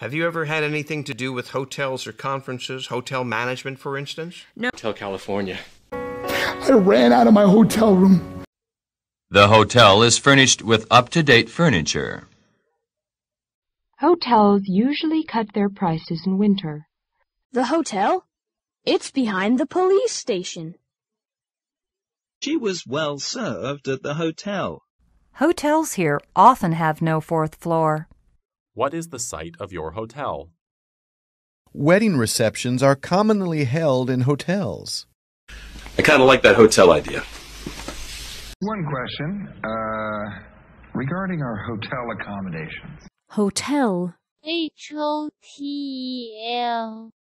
Have you ever had anything to do with hotels or conferences, hotel management, for instance? No. Hotel California. I ran out of my hotel room. The hotel is furnished with up-to-date furniture. Hotels usually cut their prices in winter. The hotel? It's behind the police station. She was well served at the hotel. Hotels here often have no fourth floor. What is the site of your hotel? Wedding receptions are commonly held in hotels. I kind of like that hotel idea. One question, regarding our hotel accommodations. Hotel. H-O-T-E-L.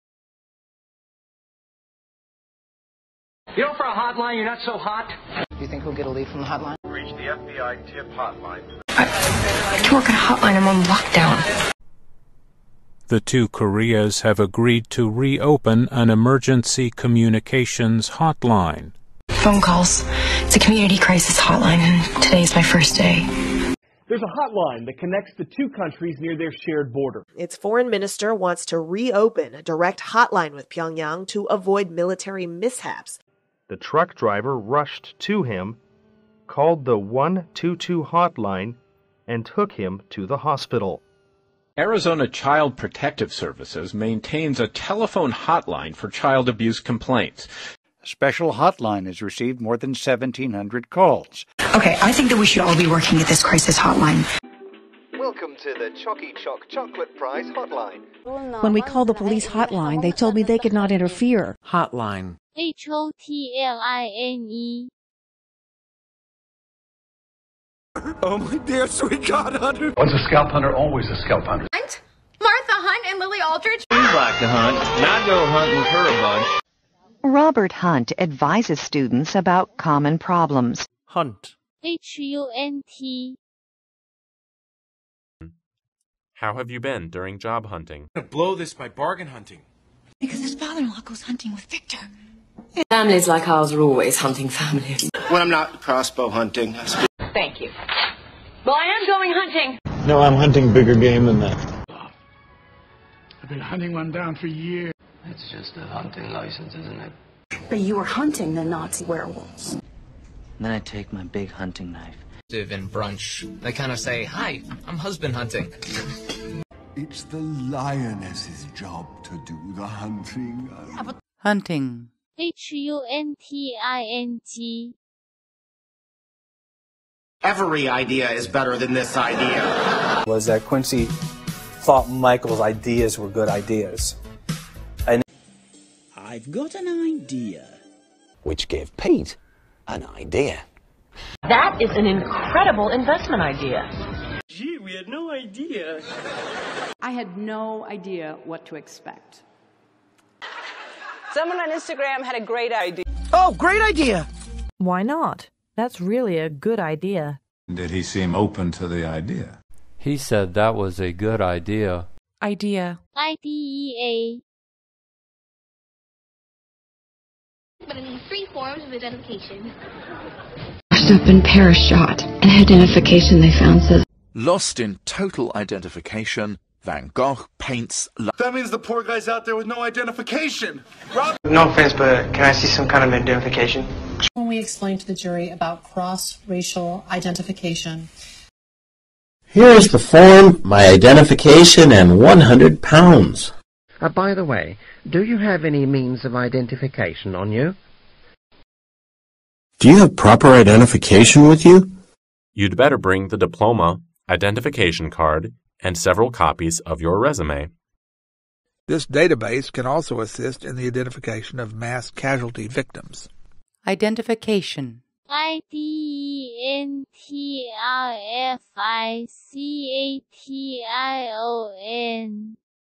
You know, for a hotline, you're not so hot. Do you think we'll get a lead from the hotline? Reach the FBI tip hotline. I have to work at a hotline. I'm on lockdown. The two Koreas have agreed to reopen an emergency communications hotline. Phone calls. It's a community crisis hotline, and today's my first day. There's a hotline that connects the two countries near their shared border. Its foreign minister wants to reopen a direct hotline with Pyongyang to avoid military mishaps. The truck driver rushed to him, called the 122 hotline, and took him to the hospital. Arizona Child Protective Services maintains a telephone hotline for child abuse complaints. A special hotline has received more than 1,700 calls. Okay, I think that we should all be working at this crisis hotline. Welcome to the Chocky Choc Chocolate Prize Hotline. When we called the police hotline, they told me they could not interfere. Hotline. H-O-T-L-I-N-E. Oh my dear sweet God, Hunter. Once a scalp hunter, always a scalp hunter. Hunt? Martha Hunt and Lily Aldridge? We like to hunt, not go hunting with her a bunch. Robert Hunt advises students about common problems. Hunt. H-U-N-T. How have you been during job hunting? I'm gonna blow this by bargain hunting. Because his father-in-law goes hunting with Victor. Families like ours are always hunting families. When I'm not crossbow hunting, I speak. Thank you. Well, I am going hunting. No, I'm hunting bigger game than that. I've been hunting one down for years. It's just a hunting license, isn't it? But you were hunting the Nazi werewolves. Then I take my big hunting knife. In brunch, they kind of say, "Hi, I'm husband hunting." It's the lioness's job to do the hunting. Hunting. H-U-N-T-I-N-G. Every idea is better than this idea. Was that Quincy thought Michael's ideas were good ideas. And I've got an idea. Which gave Pete an idea. That is an incredible investment idea. Gee, we had no idea. I had no idea what to expect. Someone on Instagram had a great idea. Oh, great idea! Why not? That's really a good idea. Did he seem open to the idea? He said that was a good idea. Idea. I-D-E-A. But it needs 3 forms of identification. Washed up in Paris shot. An identification they found says, Lost in total identification, Van Gogh paints... That means the poor guy's out there with no identification. No offense, but can I see some kind of identification? When we explained to the jury about cross-racial identification. Here's the form, my identification, and 100 pounds. By the way, do you have any means of identification on you? Do you have proper identification with you? You'd better bring the diploma, identification card, and several copies of your resume. This database can also assist in the identification of mass casualty victims. Identification. I-D-E-N-T-I-F-I-C-A-T-I-O-N.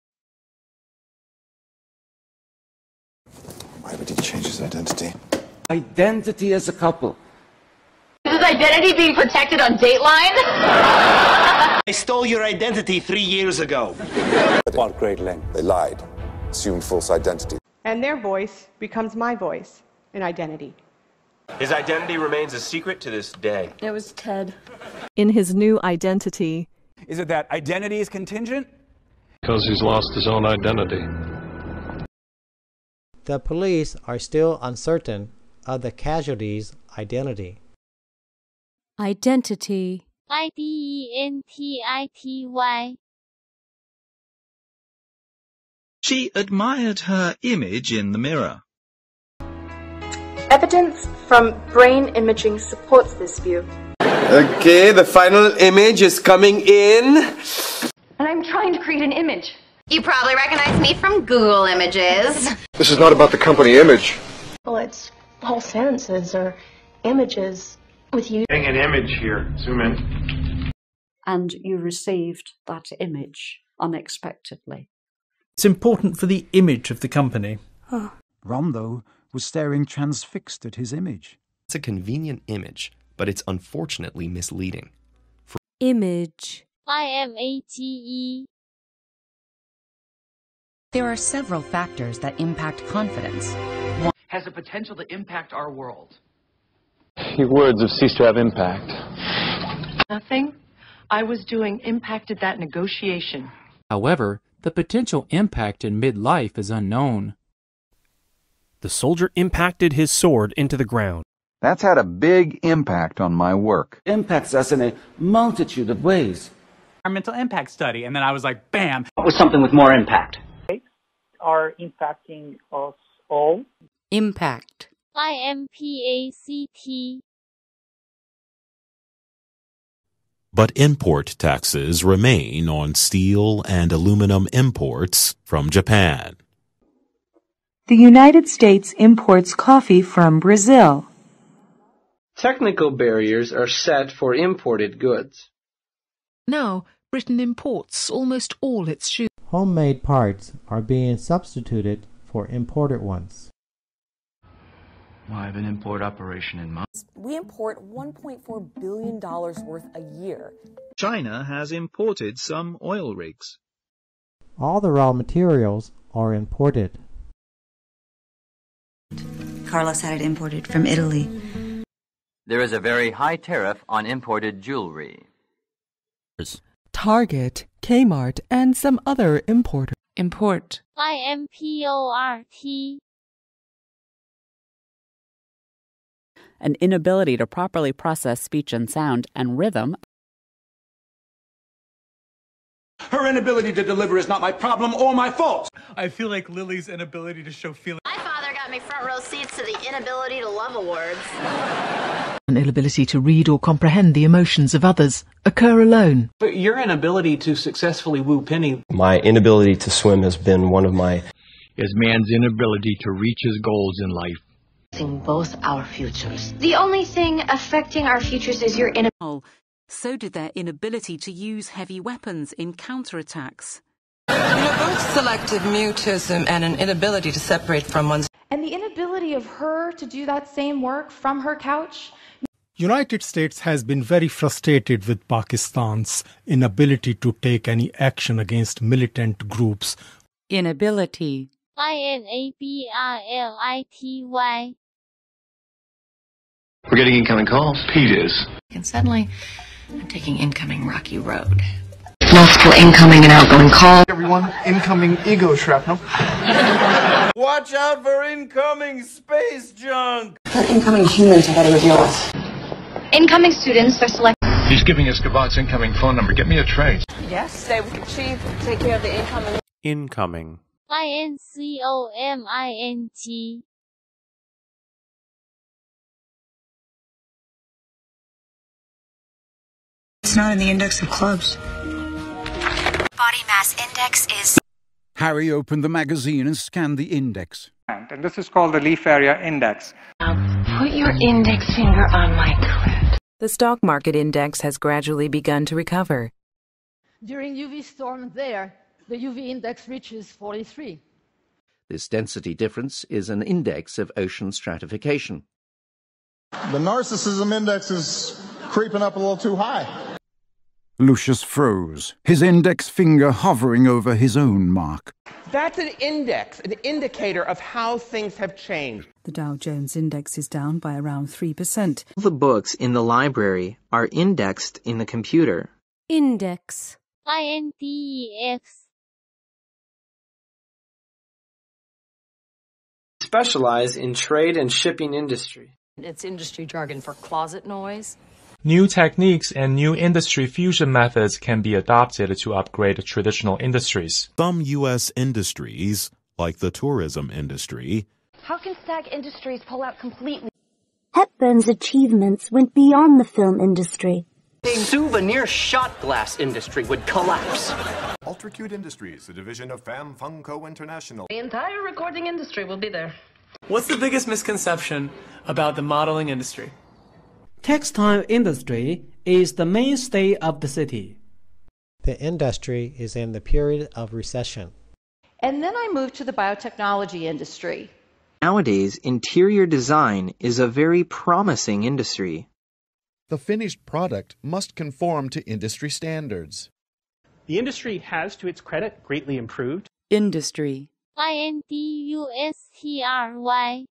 Why would he change his identity? Identity as a couple. Is his identity being protected on Dateline? I stole your identity 3 years ago. What great length? They lied, assumed false identity. And their voice becomes my voice in identity. His identity remains a secret to this day. It was Ted. In his new identity. Is it that identity is contingent? Because he's lost his own identity. The police are still uncertain of the casualty's identity. Identity. IDENTITY. She admired her image in the mirror. Evidence from brain imaging supports this view. Okay, the final image is coming in. And I'm trying to create an image. You probably recognize me from Google Images. This is not about the company image. Well, it's whole sentences or images with you. Getting an image here. Zoom in. And you received that image unexpectedly. It's important for the image of the company. Ron, though, was staring transfixed at his image. It's a convenient image, but it's unfortunately misleading. Image. IMATE. There are several factors that impact confidence. One has the potential to impact our world. Your words have ceased to have impact. Nothing I was doing impacted that negotiation. However, the potential impact in midlife is unknown. The soldier impacted his sword into the ground. That's had a big impact on my work. Impacts us in a multitude of ways. Environmental impact study, and then I was like, bam! What was something with more impact? Are impacting us all. Impact. IMPACT. But import taxes remain on steel and aluminum imports from Japan. The United States imports coffee from Brazil. Technical barriers are set for imported goods. Now, Britain imports almost all its shoes. Homemade parts are being substituted for imported ones. I have an import operation in mind. We import $1.4 billion worth a year. China has imported some oil rigs. All the raw materials are imported. Carlos had it imported from Italy. There is a very high tariff on imported jewelry. Target, Kmart, and some other importers. Import. IMPORT. An inability to properly process speech and sound and rhythm. Her inability to deliver is not my problem or my fault. I feel like Lily's inability to show feeling. My father got me front row seats to the inability to love awards. An inability to read or comprehend the emotions of others occur alone. But your inability to successfully woo Penny. My inability to swim has been one of my... is man's inability to reach his goals in life. Both our futures. The only thing affecting our futures is your inability. So did their inability to use heavy weapons in counterattacks. Both selective mutism and an inability to separate from one's... And the inability of her to do that same work from her couch. United States has been very frustrated with Pakistan's inability to take any action against militant groups. Inability. INABRLITY. We're getting incoming calls. Pete is. And suddenly, I'm taking incoming rocky road. Multiple incoming and outgoing calls. Everyone, incoming ego shrapnel. Watch out for incoming space junk! Incoming humans, I thought it was yours. Incoming students are selected. He's giving us Gabat's incoming phone number. Get me a trace. Yes, stay with the chief. Take care of the incoming. Incoming. INCOMINT. It's not in the index of clubs. Body mass index is... Harry opened the magazine and scanned the index. And this is called the leaf area index. Now put your index finger on my clit. The stock market index has gradually begun to recover. During UV storm there, the UV index reaches 43. This density difference is an index of ocean stratification. The narcissism index is creeping up a little too high. Lucius froze, his index finger hovering over his own mark. That's an index, an indicator of how things have changed. The Dow Jones Index is down by around 3%. The books in the library are indexed in the computer. Index. INDEX. Specialize in trade and shipping industry. It's industry jargon for closet noise. New techniques and new industry fusion methods can be adopted to upgrade traditional industries. Some U.S. industries, like the tourism industry, how can SAG Industries pull out completely? Hepburn's achievements went beyond the film industry. The souvenir shot glass industry would collapse. Ultracute Industries, a division of Fam Funko International. The entire recording industry will be there. What's the biggest misconception about the modeling industry? Textile industry is the mainstay of the city. The industry is in the period of recession. And then I moved to the biotechnology industry. Nowadays, interior design is a very promising industry. The finished product must conform to industry standards. The industry has, to its credit, greatly improved. Industry. INDUSTRY.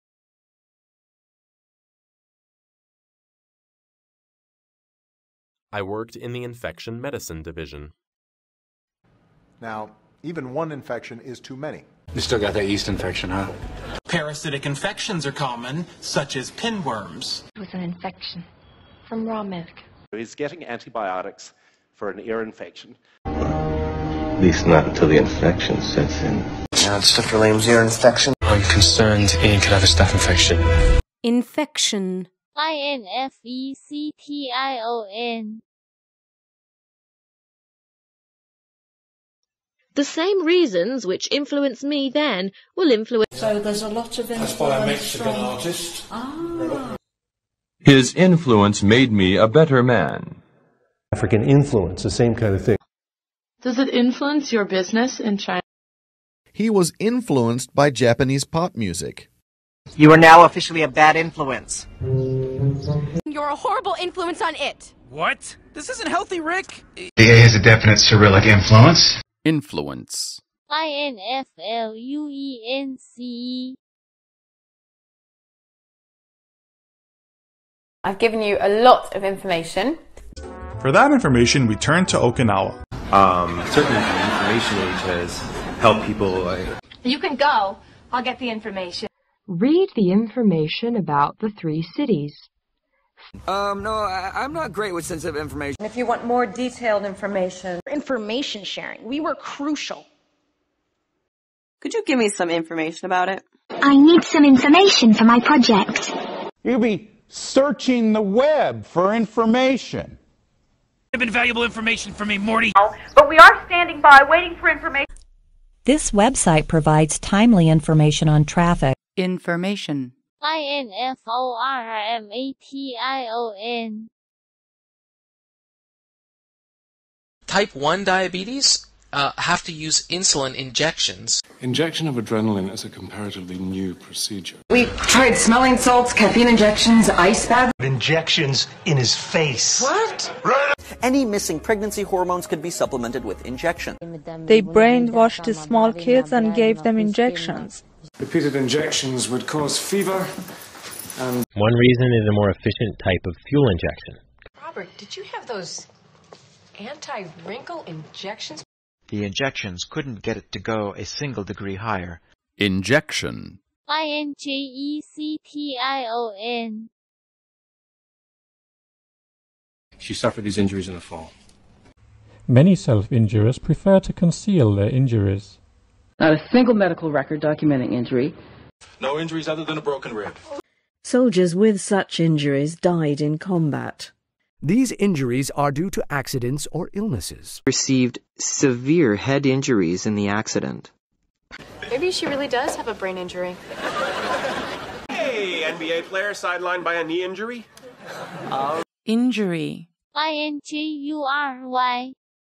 I worked in the infection medicine division. Now, even one infection is too many. You still got that yeast infection, huh? Parasitic infections are common, such as pinworms. It was an infection from raw milk. He's getting antibiotics for an ear infection. At least not until the infection sets in. Now it's Dr. Lame's ear infection. I'm concerned Ian could have a staph infection. Infection. INFECTION. The same reasons which influenced me then will influence... So there's a lot of influence. That's by a Mexican artist. His influence made me a better man. African influence, the same kind of thing. Does it influence your business in China? He was influenced by Japanese pop music. You are now officially a bad influence. You're a horrible influence on it. What? This isn't healthy, Rick. The A has a definite Cyrillic influence. Influence. INFLUENCE. I've given you a lot of information. For that information, we turn to Okinawa. Certainly the information age has helped people. You can go. I'll get the information. Read the information about the 3 cities. No, I'm not great with sensitive information. If you want more detailed information. Information sharing. We were crucial. Could you give me some information about it? I need some information for my project. You'll be searching the web for information. Have been valuable information for me, Morty. But we are standing by waiting for information. This website provides timely information on traffic. Information. INFORMATION. Type 1 diabetes have to use insulin injections. Injection of adrenaline is a comparatively new procedure. We tried smelling salts, caffeine injections, ice baths. Injections in his face. What? Any missing pregnancy hormones could be supplemented with injection. They brainwashed the small kids and gave them injections. Repeated injections would cause fever and... One reason is a more efficient type of fuel injection. Robert, did you have those anti-wrinkle injections? The injections couldn't get it to go a single degree higher. Injection. INJECTION. She suffered these injuries in a fall. Many self-injurers prefer to conceal their injuries. Not a single medical record documenting injury. No injuries other than a broken rib. Soldiers with such injuries died in combat. These injuries are due to accidents or illnesses. Received severe head injuries in the accident. Maybe she really does have a brain injury. Hey, NBA player sidelined by a knee injury? Injury. INJURY.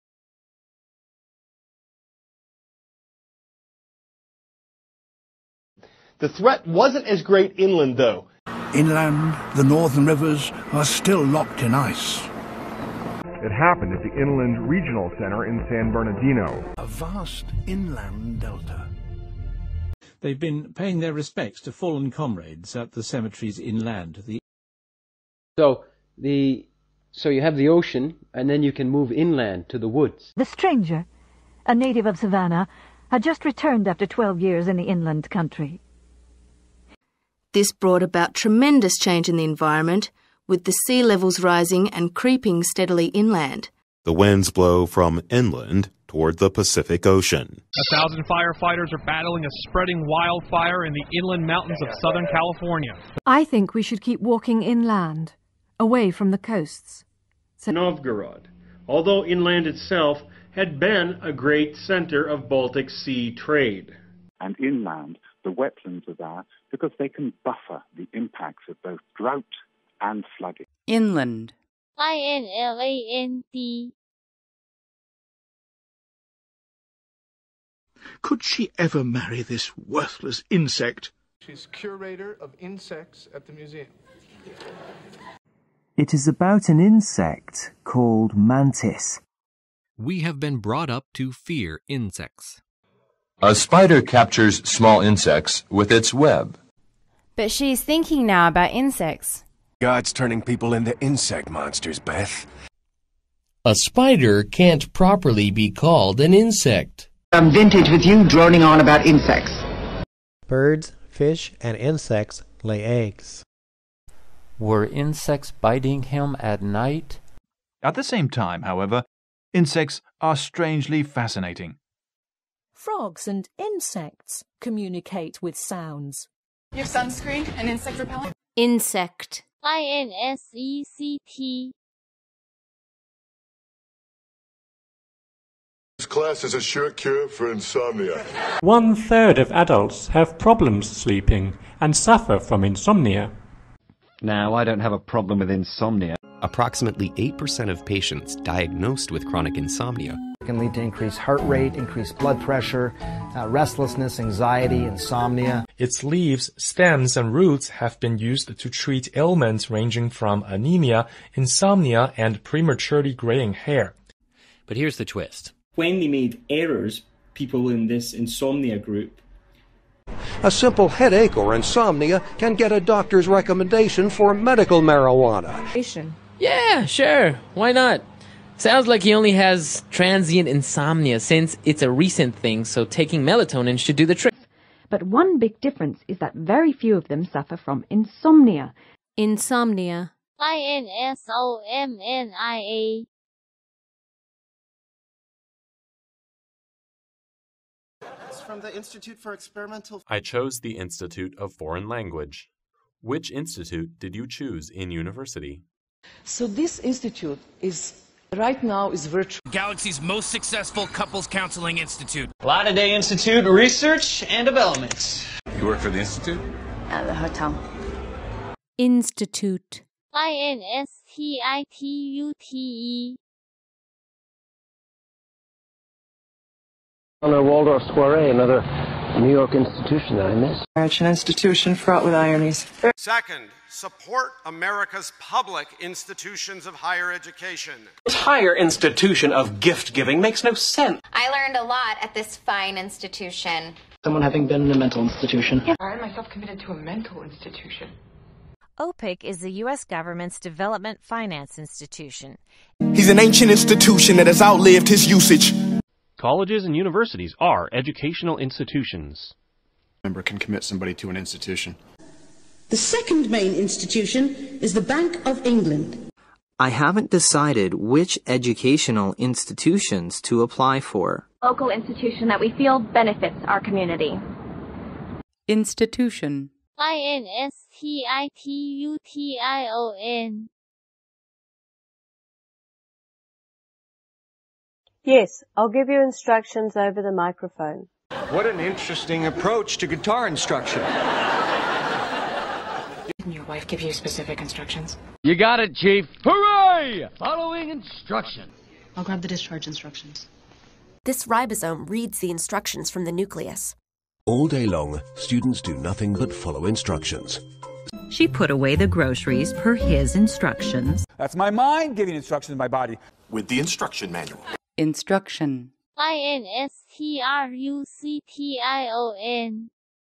The threat wasn't as great inland, though. Inland, the northern rivers are still locked in ice. It happened at the Inland Regional Center in San Bernardino. A vast inland delta. They've been paying their respects to fallen comrades at the cemeteries inland. So you have the ocean, and then you can move inland to the woods. The stranger, a native of Savannah, had just returned after 12 years in the inland country. This brought about tremendous change in the environment, with the sea levels rising and creeping steadily inland. The winds blow from inland toward the Pacific Ocean. 1,000 firefighters are battling a spreading wildfire in the inland mountains of Southern California. I think we should keep walking inland, away from the coasts. Novgorod, although inland itself, had been a great center of Baltic Sea trade. And inland, the wetlands are there because they can buffer the impacts of both drought and flooding. Inland. INLAND. Could she ever marry this worthless insect? She's curator of insects at the museum. It is about an insect called mantis. We have been brought up to fear insects. A spider captures small insects with its web. But she's thinking now about insects. God's turning people into insect monsters, Beth. A spider can't properly be called an insect. I'm vintage with you droning on about insects. Birds, fish, and insects lay eggs. Were insects biting him at night? At the same time, however, insects are strangely fascinating. Frogs and insects communicate with sounds. You have sunscreen and insect repellent? Insect. INSECT. This class is a sure cure for insomnia. 1/3 of adults have problems sleeping and suffer from insomnia. Now, I don't have a problem with insomnia. Approximately 8% of patients diagnosed with chronic insomnia It can lead to increased heart rate, increased blood pressure, restlessness, anxiety, insomnia. Its leaves, stems, and roots have been used to treat ailments ranging from anemia, insomnia, and prematurely graying hair. But here's the twist. When they made errors, people in this insomnia group, a simple headache or insomnia can get a doctor's recommendation for medical marijuana. Yeah, sure. Why not? Sounds like he only has transient insomnia since it's a recent thing, so taking melatonin should do the trick. But one big difference is that very few of them suffer from insomnia. Insomnia. INSOMNIA. It's from the Institute for Experimental... I chose the Institute of Foreign Language. Which institute did you choose in university? So this institute is... right now is virtual. Galaxy's most successful couples counseling institute. Latter-day Institute Research and Development. You work for the institute? At the hotel. Institute. INSTITUTE. On a Waldorf soiree, another New York institution that I missed. An institution fraught with ironies. Second, support America's public institutions of higher education. This higher institution of gift-giving makes no sense. I learned a lot at this fine institution. Someone having been in a mental institution. I find myself committed to a mental institution. OPIC is the U.S. government's development finance institution. He's an ancient institution that has outlived his usage. Colleges and universities are educational institutions. A member can commit somebody to an institution. The second main institution is the Bank of England. I haven't decided which educational institutions to apply for. Local institution that we feel benefits our community. Institution. INSTITUTION. Yes, I'll give you instructions over the microphone. What an interesting approach to guitar instruction. Didn't your wife give you specific instructions? You got it, Chief. Hooray! Following instruction. I'll grab the discharge instructions. This ribosome reads the instructions from the nucleus. All day long, students do nothing but follow instructions. She put away the groceries per his instructions. That's my mind giving instructions to my body. With the instruction manual. Instruction. INSTRUCTION.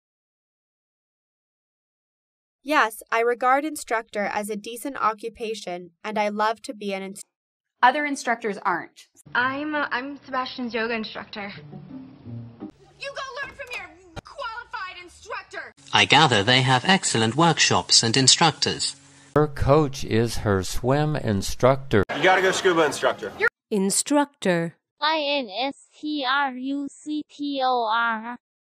Yes, I regard instructor as a decent occupation, and I love to be an instructor. Other instructors aren't. I'm Sebastian's yoga instructor. You go learn from your qualified instructor. I gather they have excellent workshops and instructors. Her coach is her swim instructor. You gotta go scuba instructor. Instructor. INSTRUCTOR.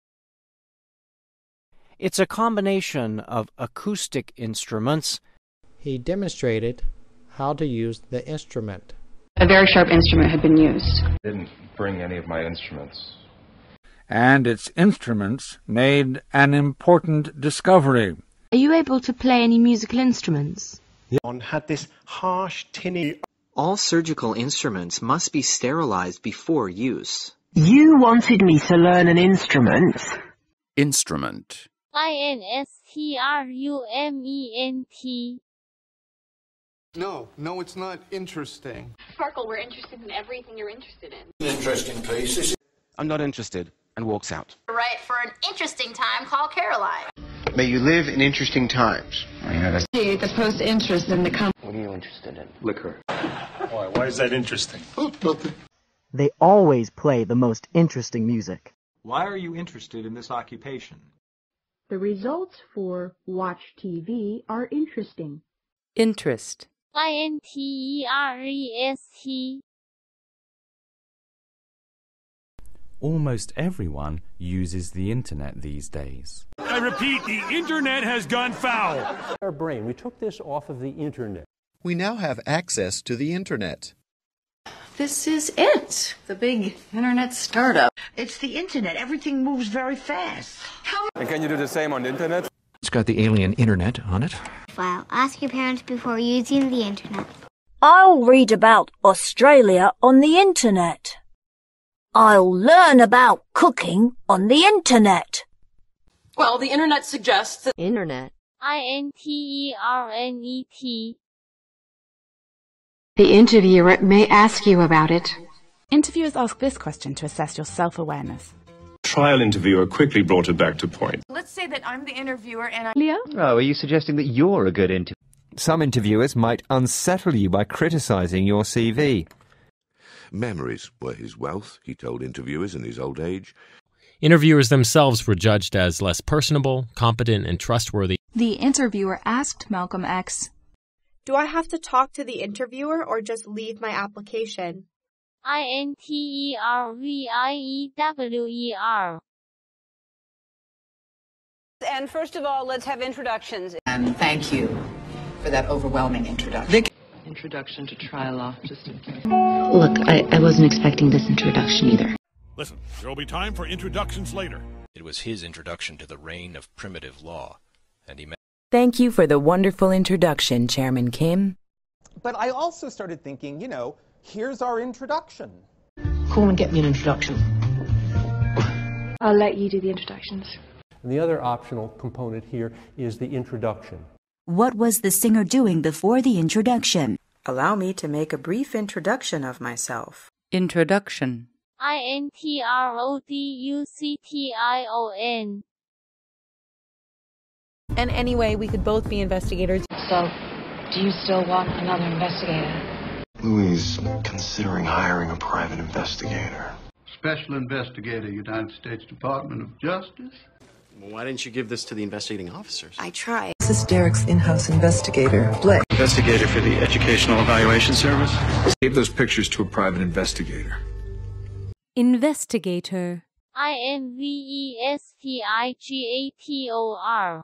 It's a combination of acoustic instruments. He demonstrated how to use the instrument. A very sharp instrument had been used. I didn't bring any of my instruments. And its instruments made an important discovery. Are you able to play any musical instruments? One had this harsh, tinny... All surgical instruments must be sterilized before use. You wanted me to learn an instrument. Instrument. INSTRUMENT. No, it's not interesting. Sparkle, we're interested in everything you're interested in. Interesting piece. I'm not interested, and walks out. Right, for an interesting time, call Caroline. May you live in interesting times. The post interest in the company. What are you interested in? Liquor. Why is that interesting? Nothing. They always play the most interesting music. Why are you interested in this occupation? The results for Watch TV are interesting. Interest. INTEREST. Almost everyone uses the internet these days. I repeat, the internet has gone foul. Our brain, we took this off of the internet. We now have access to the internet. This is it, the big internet startup. It's the internet. Everything moves very fast. And can you do the same on the internet? It's got the alien internet on it. Well, ask your parents before using the internet. I'll read about Australia on the internet. I'll learn about cooking on the internet. Well, the internet suggests that... Internet. INTERNET. The interviewer may ask you about it. Interviewers ask this question to assess your self-awareness. Trial interviewer quickly brought it back to point. Let's say that I'm the interviewer and I... Leo? Oh, are you suggesting that you're a good interviewer? Some interviewers might unsettle you by criticizing your CV. Memories were his wealth, he told interviewers in his old age. Interviewers themselves were judged as less personable, competent, and trustworthy. The interviewer asked Malcolm X, "Do I have to talk to the interviewer or just leave my application?" INTERVIEWER. And first of all, let's have introductions. And thank you for that overwhelming introduction. Introduction to trial law, just in case. Look, I wasn't expecting this introduction either. Listen, there will be time for introductions later. It was his introduction to the reign of primitive law, and he met... Thank you for the wonderful introduction, Chairman Kim. But I also started thinking, here's our introduction. Come and get me an introduction. I'll let you do the introductions. And the other optional component here is the introduction. What was the singer doing before the introduction? Allow me to make a brief introduction of myself. Introduction. INTRODUCTION. And anyway, we could both be investigators. So, do you still want another investigator? Louis considering hiring a private investigator. Special Investigator, United States Department of Justice. Well, why didn't you give this to the investigating officers? I tried. This is Derek's in-house investigator, Blake. Investigator for the Educational Evaluation Service. Gave those pictures to a private investigator. Investigator. INVESTIGATOR.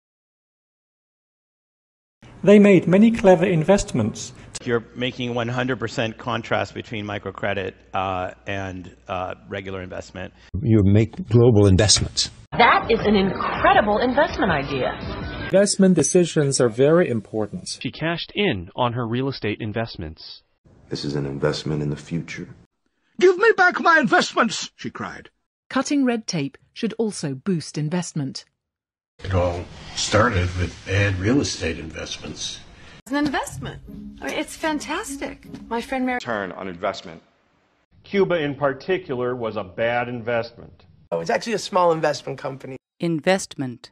They made many clever investments. You're making 100% contrast between microcredit and regular investment. You make global investments. That is an incredible investment idea. Investment decisions are very important. She cashed in on her real estate investments. This is an investment in the future. Give me back my investments, she cried. Cutting red tape should also boost investment. It all started with bad real estate investments. It's an investment. It's fantastic. My friend Mary... Return on investment. Cuba in particular was a bad investment. Oh, it's actually a small investment company. Investment.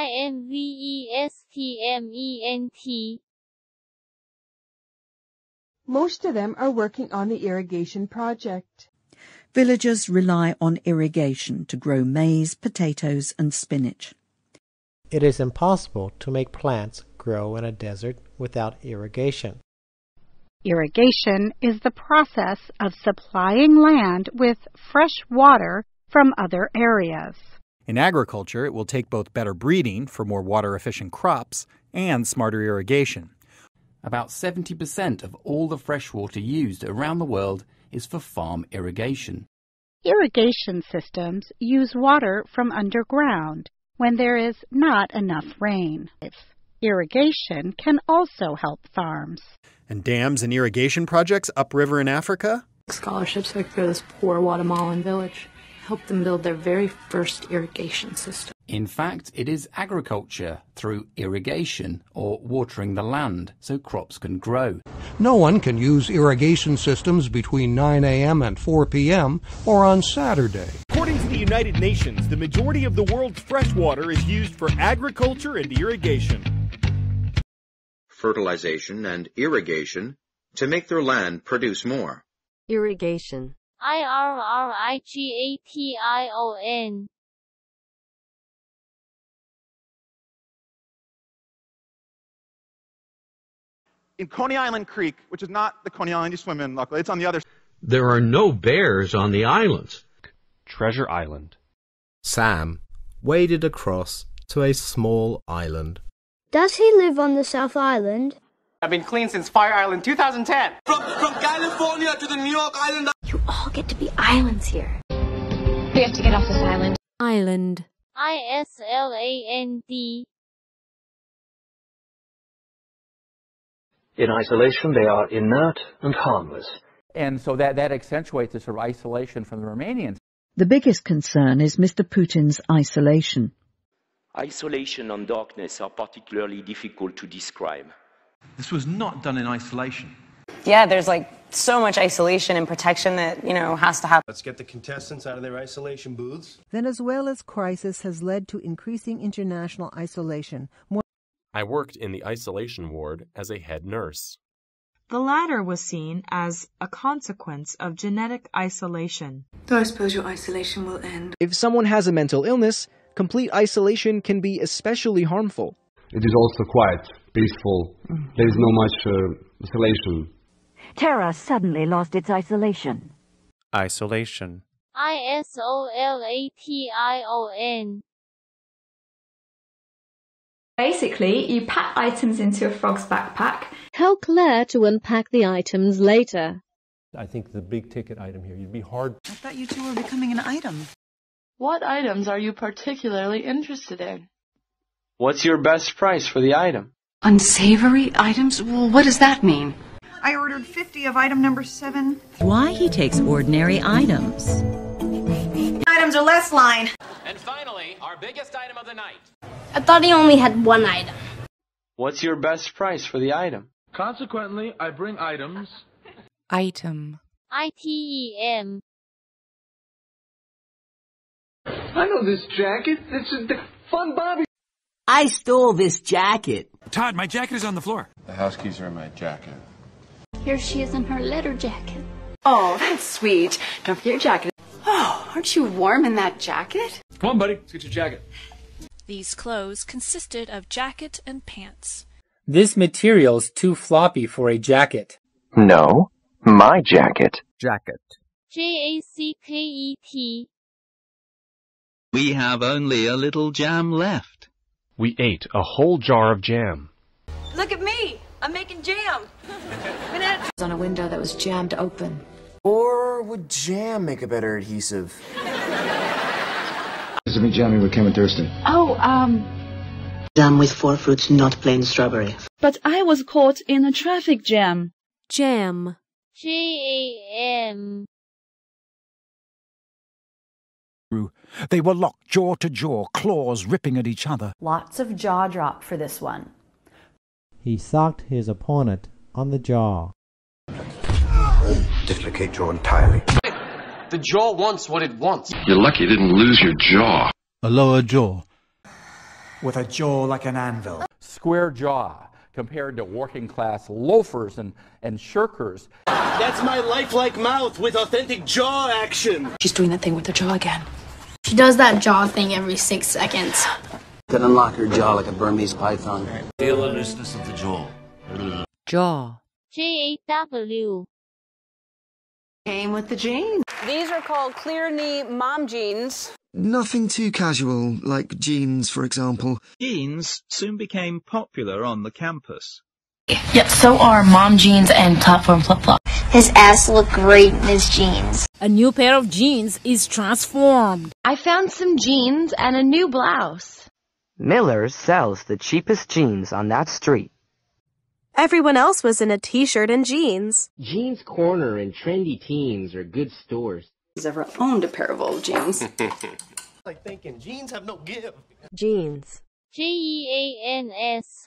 INVESTMENT. Most of them are working on the irrigation project. Villagers rely on irrigation to grow maize, potatoes and spinach. It is impossible to make plants grow in a desert without irrigation. Irrigation is the process of supplying land with fresh water from other areas. In agriculture, it will take both better breeding for more water-efficient crops and smarter irrigation. About 70% of all the fresh water used around the world is for farm irrigation. Irrigation systems use water from underground when there is not enough rain. Irrigation can also help farms. And dams and irrigation projects upriver in Africa? Scholarships like for this poor Guatemalan village helped them build their very first irrigation system. In fact, it is agriculture through irrigation or watering the land so crops can grow. No one can use irrigation systems between 9 a.m. and 4 p.m. or on Saturday. According to the United Nations, the majority of the world's fresh water is used for agriculture and irrigation. Fertilization and irrigation to make their land produce more. Irrigation. IRRIGATION. In Coney Island Creek, which is not the Coney Island you swim in, luckily, it's on the other side. There are no bears on the islands. Treasure Island. Sam waded across to a small island. Does he live on the South Island? I've been clean since Fire Island 2010. From California to the New York Island. You all get to be islands here. We have to get off this island. Island. ISLAND. In isolation, they are inert and harmless. And so that accentuates the sort of isolation from the Romanians. The biggest concern is Mr. Putin's isolation. Isolation and darkness are particularly difficult to describe. This was not done in isolation. Yeah, there's like so much isolation and protection that, has to happen. Let's get the contestants out of their isolation booths. Venezuela's crisis has led to increasing international isolation. I worked in the isolation ward as a head nurse. The latter was seen as a consequence of genetic isolation. So I suppose your isolation will end. If someone has a mental illness, complete isolation can be especially harmful. It is also quite peaceful. There is no much isolation. Terra suddenly lost its isolation. Isolation. ISOLATION. Basically, you pack items into a frog's backpack. Tell Claire to unpack the items later. I think the big ticket item here, you'd be hard. I thought you two were becoming an item. What items are you particularly interested in? What's your best price for the item? Unsavory items? Well, what does that mean? I ordered 50 of item number 7. Why he takes ordinary items. Items are less line. And finally, our biggest item of the night. I thought he only had one item. What's your best price for the item? Consequently, I bring items. Item. ITEM. I know this jacket. It's a fun Bobby. I stole this jacket. Todd, my jacket is on the floor. The house keys are in my jacket. Here she is in her leather jacket. Oh, that's sweet. Don't forget your jacket. Oh, aren't you warm in that jacket? Come on, buddy. Let's get your jacket. These clothes consisted of jacket and pants. This material's too floppy for a jacket. No, my jacket. Jacket. JACKET. We have only a little jam left. We ate a whole jar of jam. Look at me! I'm making jam! On a window that was jammed open. Or would jam make a better adhesive? This is me jamming with Kim and Thurston. Oh, Jam with 4 fruits, not plain strawberry. But I was caught in a traffic jam. Jam. JAM. They were locked jaw to jaw, claws ripping at each other. Lots of jaw drop for this one. He socked his opponent on the jaw. Dislocate jaw entirely. The jaw wants what it wants. You're lucky you didn't lose your jaw. A lower jaw. With a jaw like an anvil. Square jaw compared to working class loafers and shirkers. That's my lifelike mouth with authentic jaw action. She's doing that thing with her jaw again. She does that jaw thing every 6 seconds. Can unlock her jaw like a Burmese python. Deliciousness of the jaw. Jaw. JAW. Came with the jeans. These are called clear knee mom jeans. Nothing too casual, like jeans, for example. Jeans soon became popular on the campus. Yep, so are mom jeans and platform flip-flops. His ass looked great in his jeans. A new pair of jeans is transformed. I found some jeans and a new blouse. Miller's sells the cheapest jeans on that street. Everyone else was in a t-shirt and jeans. Jeans Corner and Trendy Teens are good stores. He's ever owned a pair of old jeans. Like thinking jeans have no give. Jeans. JEANS.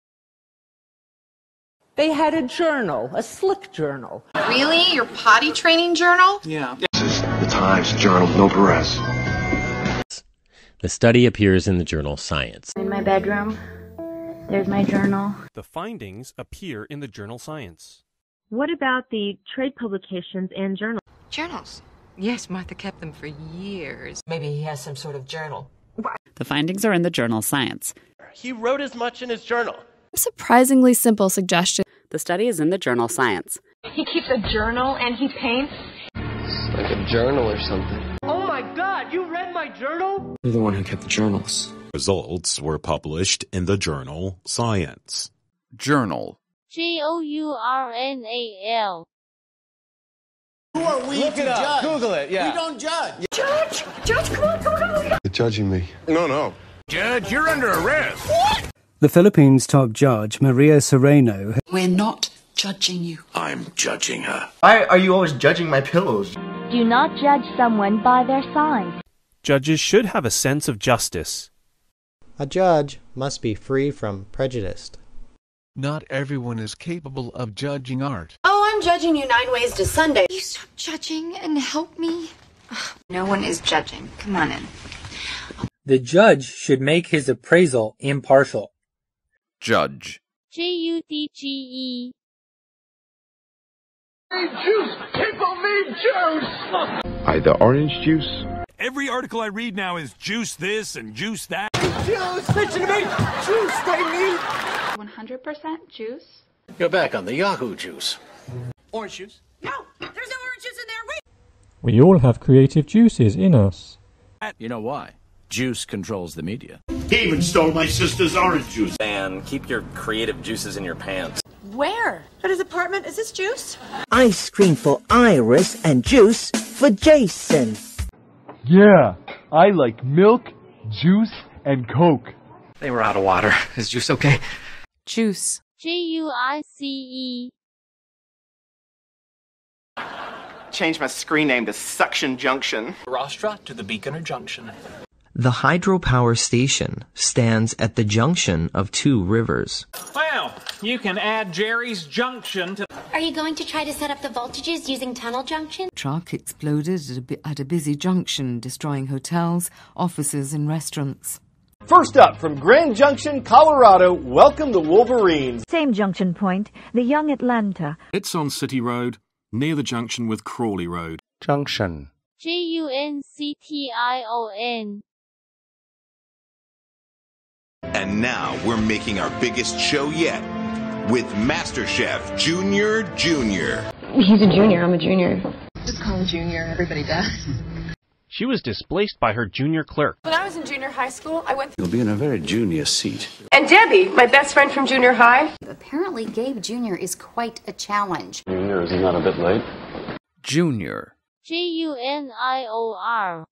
They had a journal, a slick journal. Really? Your potty training journal? Yeah. This is the Times Journal, no Perez. The study appears in the journal Science. In my bedroom, there's my journal. The findings appear in the journal Science. What about the trade publications and journals? Journals? Yes, Martha kept them for years. Maybe he has some sort of journal. The findings are in the journal Science. He wrote as much in his journal. A surprisingly simple suggestion. The study is in the journal Science. He keeps a journal and he paints. It's like a journal or something. Oh my God, you read my journal? You're the one who kept the journals. Results were published in the journal Science. Journal. JOURNAL. Who are we to judge? Google it, yeah. We don't judge. Judge, come on. You're judging me. No. Judge, you're under arrest. What? The Philippines' top judge, Maria Sereno. We're not judging you. I'm judging her. Why are you always judging my pillows? Do not judge someone by their size. Judges should have a sense of justice. A judge must be free from prejudice. Not everyone is capable of judging art. Oh, I'm judging you 9 ways to Sunday. You stop judging and help me. No one is judging. Come on in. The judge should make his appraisal impartial. Judge. JUDGE. Juice! People need juice! Either orange juice. Every article I read now is juice this and juice that. Juice! Listen to me! Juice they need! 100% juice. You're back on the Yahoo juice. Orange juice? No! There's no orange juice in there! Wait! We all have creative juices in us. You know why? Juice controls the media. He even stole my sister's orange juice. And keep your creative juices in your pants. Where? At his apartment? Is this juice? Ice cream for Iris and juice for Jason. Yeah, I like milk, juice, and Coke. They were out of water. Is juice okay? Juice. JUICE. Change my screen name to Suction Junction. Rostra to the Beaconer Junction. The hydropower station stands at the junction of two rivers. Well, you can add Jerry's Junction to... Are you going to try to set up the voltages using tunnel junction? Truck exploded at a busy junction, destroying hotels, offices, and restaurants. First up, from Grand Junction, Colorado, welcome the Wolverines. Same junction point, the Young Atlanta. It's on City Road, near the junction with Crawley Road. Junction. JUNCTION. And now we're making our biggest show yet with MasterChef Junior Junior. He's a junior, I'm a junior. Just call him Junior, everybody does. She was displaced by her junior clerk. When I was in junior high school, I went... You'll be in a very junior seat. And Debbie, my best friend from junior high. Apparently Gabe Jr. is quite a challenge. Junior, is he not a bit late? Junior. JUNIOR.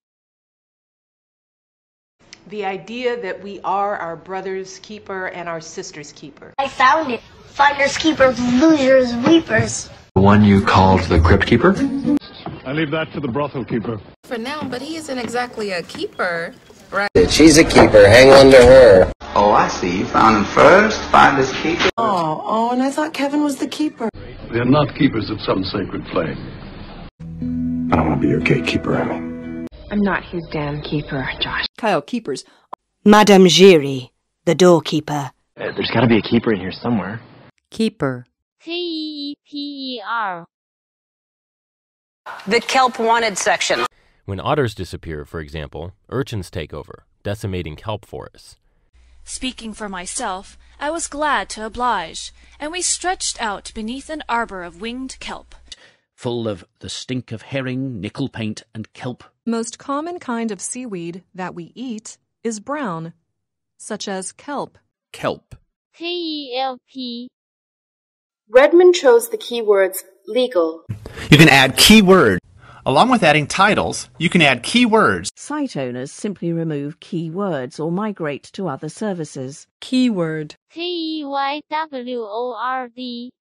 The idea that we are our brother's keeper and our sister's keeper. I found it. Finders keepers, losers, weepers. The one you called the Crypt Keeper? I leave that to the brothel keeper. For now, but he isn't exactly a keeper, right? She's a keeper. Hang on to her. Oh, I see. You found him first. Finders keeper. Oh, and I thought Kevin was the keeper. We are not keepers of some sacred flame. I don't want to be your gatekeeper, Emmy. I'm not his damn keeper, Josh. Kyle, keepers. Madame Giry, the doorkeeper. There's got to be a keeper in here somewhere. Keeper. KEPER. The kelp wanted section. When otters disappear, for example, urchins take over, decimating kelp forests. Speaking for myself, I was glad to oblige, and we stretched out beneath an arbor of winged kelp, full of the stink of herring, nickel paint, and kelp. Most common kind of seaweed that we eat is brown, such as kelp. Kelp. K-E-L-P. Redmond chose the keywords legal. You can add keyword. Along with adding titles, you can add keywords. Site owners simply remove keywords or migrate to other services. Keyword. Keyword.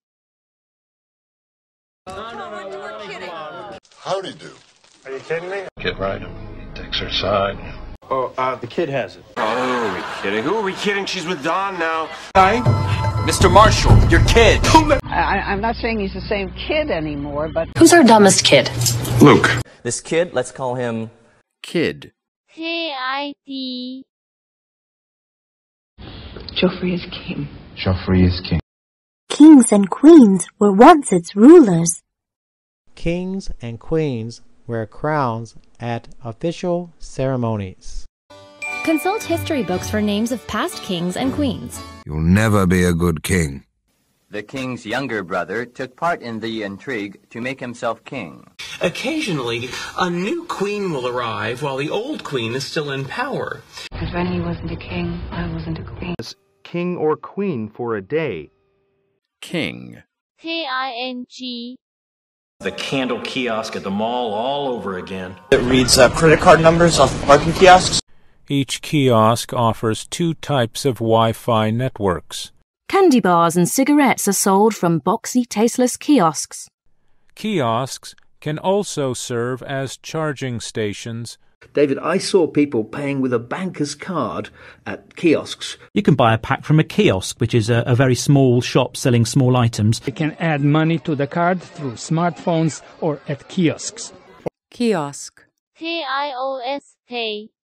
Howdy do. Are you kidding me? Get right. Takes her side. Oh, the kid has it. Oh, who are we kidding? Who are we kidding? She's with Don now. Hi. Mr. Marshall, your kid. I'm not saying he's the same kid anymore, but... Who's our dumbest kid? Luke. This kid, let's call him... Kid. K-I-D. Joffrey is king. Joffrey is king. Kings and queens were once its rulers. Kings and queens wear crowns at official ceremonies. Consult history books for names of past kings and queens. You'll never be a good king. The king's younger brother took part in the intrigue to make himself king. Occasionally, a new queen will arrive while the old queen is still in power. Because when he wasn't a king, I wasn't a queen. King or queen for a day. King. K-I-N-G. The candle kiosk at the mall all over again. It reads credit card numbers off the parking kiosks. Each kiosk offers 2 types of Wi-Fi networks. Candy bars and cigarettes are sold from boxy, tasteless kiosks. Kiosks can also serve as charging stations. David, I saw people paying with a banker's card at kiosks. You can buy a pack from a kiosk, which is a very small shop selling small items. You can add money to the card through smartphones or at kiosks. Kiosk. K-I-O-S.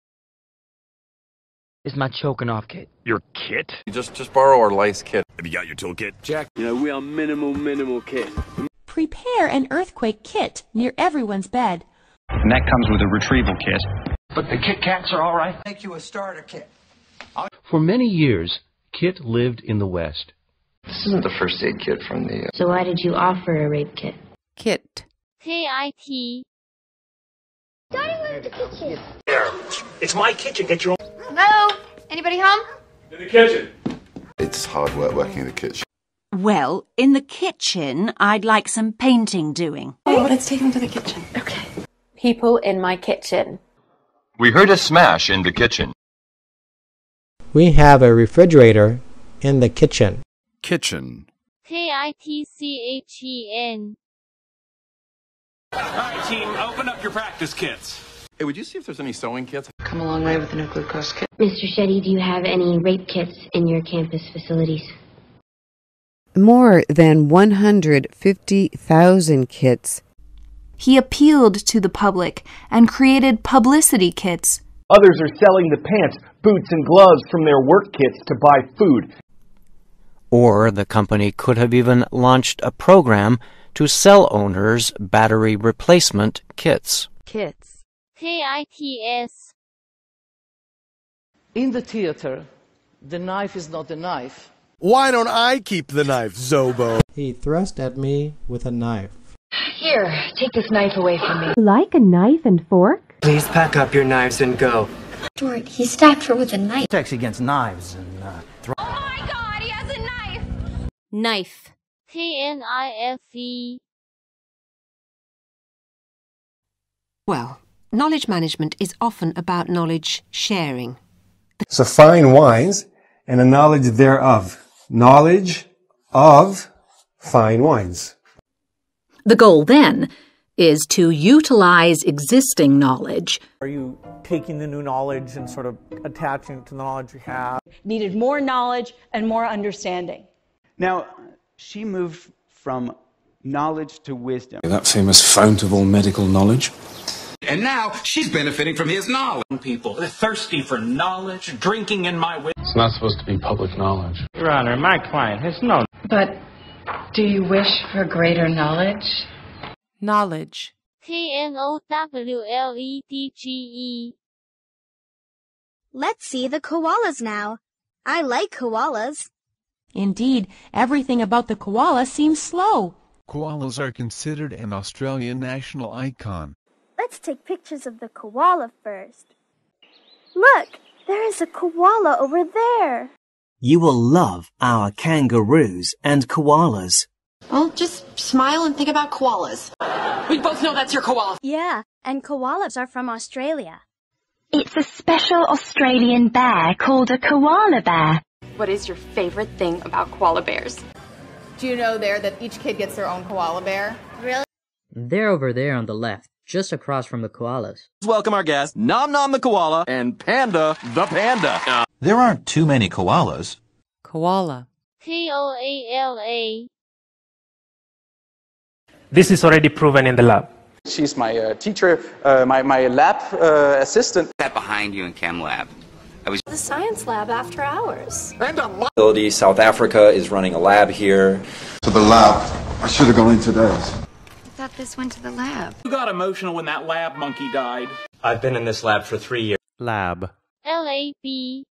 It's my choking off kit. Your kit? Just borrow our lice kit. Have you got your toolkit? Jack. We are minimal kit. Prepare an earthquake kit near everyone's bed. And that comes with a retrieval kit. But the Kit Kats are all right. Make you a starter kit. For many years, Kit lived in the West. This isn't the first aid kit from the... So why did you offer a rape kit? Kit. K-I-T. Daddy, we're in the kitchen. There. It's my kitchen. Get your own. Hello? Anybody home? In the kitchen. It's hard work working in the kitchen. Well, in the kitchen, I'd like some painting doing. Oh, let's take him to the kitchen. Okay. People in my kitchen. We heard a smash in the kitchen. We have a refrigerator in the kitchen. Kitchen. K-I-T-C-H-E-N. All right, team, open up your practice kits. Hey, would you see if there's any sewing kits? Come a long way with the no glucose kit. Mr. Shetty, do you have any rape kits in your campus facilities? More than 150,000 kits. He appealed to the public and created publicity kits. Others are selling the pants, boots, and gloves from their work kits to buy food. Or the company could have even launched a program to sell owners battery replacement kits. Kits. K-I-T-S. In the theater, the knife is not a knife. Why don't I keep the knife, Zobo? He thrust at me with a knife. Here, take this knife away from me. Like a knife and fork? Please pack up your knives and go. Stuart, he stabbed her with a knife. Protects against knives and Oh my God, he has a knife! Knife. K-N-I-F-E. Well, knowledge management is often about knowledge sharing. So fine wines and a knowledge thereof. Knowledge of fine wines. The goal then is to utilize existing knowledge. Are you taking the new knowledge and sort of attaching it to the knowledge you have? Needed more knowledge and more understanding. Now, she moved from knowledge to wisdom. That famous fount of all medical knowledge. And now she's benefiting from his knowledge. People are thirsty for knowledge, drinking in my wisdom. It's not supposed to be public knowledge. Your Honor, my client has no... But do you wish for greater knowledge? Knowledge. K-N-O-W-L-E-D-G-E. Let's see the koalas now. I like koalas. Indeed, everything about the koala seems slow. Koalas are considered an Australian national icon. Let's take pictures of the koala first. Look, there is a koala over there. You will love our kangaroos and koalas. Well, just smile and think about koalas. We both know that's your koala. Yeah, and koalas are from Australia. It's a special Australian bear called a koala bear. What is your favorite thing about koala bears? Do you know there that each kid gets their own koala bear? Really? They're over there on the left, just across from the koalas. Welcome our guests, Nom Nom the koala and Panda the panda. There aren't too many koalas. Koala. Koala. This is already proven in the lab. She's my teacher, my lab assistant. Sat behind you in Chem Lab. I was The science lab after hours. South Africa is running a lab here. To the lab. I should have gone into theirs. I thought this went to the lab. You got emotional when that lab monkey died. I've been in this lab for 3 years. Lab. LAB.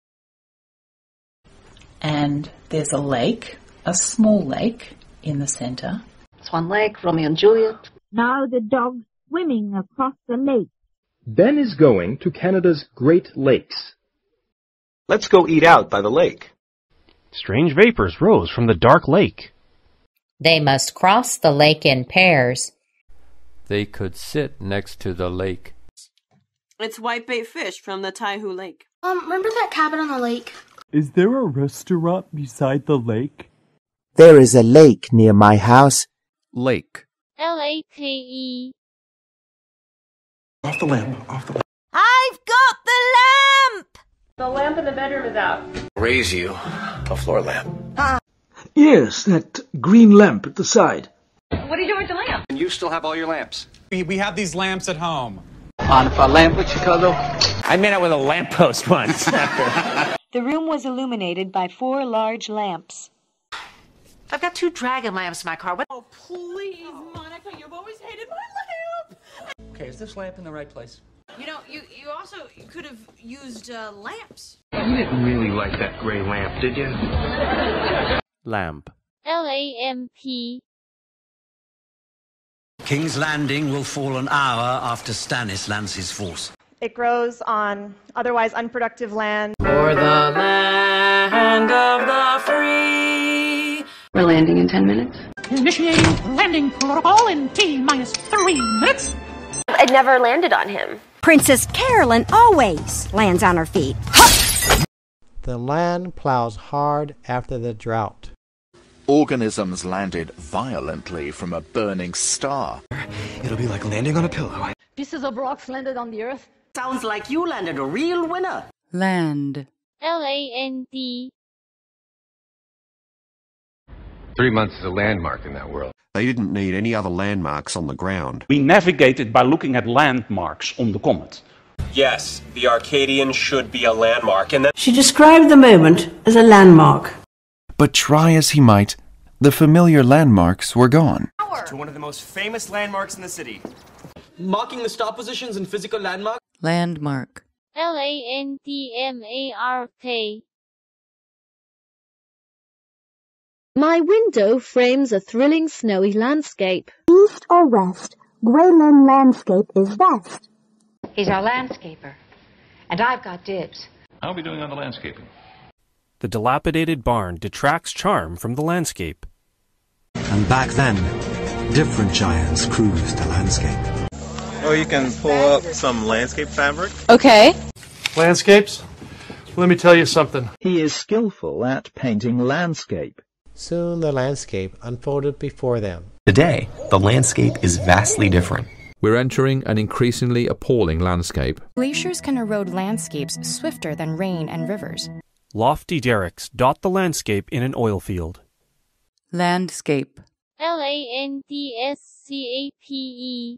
And there's a lake, a small lake, in the center. Swan Lake, Romeo and Juliet. Now the dog's swimming across the lake. Ben is going to Canada's Great Lakes. Let's go eat out by the lake. Strange vapors rose from the dark lake. They must cross the lake in pairs. They could sit next to the lake. It's whitebait fish from the Taihu Lake. Remember that cabin on the lake? Is there a restaurant beside the lake? There is a lake near my house. Lake. LAKE. Off the lamp, off the lamp. I've got the lamp! The lamp in the bedroom is out. Raise you. A floor lamp. Yes, that green lamp at the side. What are you doing with the lamp? And you still have all your lamps. We have these lamps at home. On a lamp with Chicago. I made out with a lamppost once. The room was illuminated by 4 large lamps. I've got 2 dragon lamps in my car. What? Oh, please, Monica, you've always hated my lamp. Okay, is this lamp in the right place? You know, you also could have used lamps. You didn't really like that gray lamp, did you? Lamp. LAMP. King's Landing will fall an hour after Stannis lands his force. It grows on otherwise unproductive land. For the land of the free. We're landing in 10 minutes. Initiating landing protocol in T-minus 3 minutes. I never landed on him. Princess Carolyn always lands on her feet. The land plows hard after the drought. Organisms landed violently from a burning star. It'll be like landing on a pillow. Pieces of rocks landed on the earth. Sounds like you landed a real winner. Land. LAND. 3 months is a landmark in that world. They didn't need any other landmarks on the ground. We navigated by looking at landmarks on the comet. Yes, the Arcadian should be a landmark, and then She described the moment as a landmark. But try as he might, the familiar landmarks were gone. to one of the most famous landmarks in the city. Marking the star positions in physical landmarks. Landmark. LANDMARK. My window frames a thrilling snowy landscape. East or west, Greyland Landscape is best. He's our landscaper, and I've got dibs. How are we doing on the landscaping? The dilapidated barn detracts charm from the landscape. And back then, different giants cruised the landscape. Oh, you can pull up some landscape fabric. Okay. Landscapes? Let me tell you something. He is skillful at painting landscape. Soon the landscape unfolded before them. Today, the landscape is vastly different. We're entering an increasingly appalling landscape. Glaciers can erode landscapes swifter than rain and rivers. Lofty derricks dot the landscape in an oil field. Landscape. LANDSCAPE.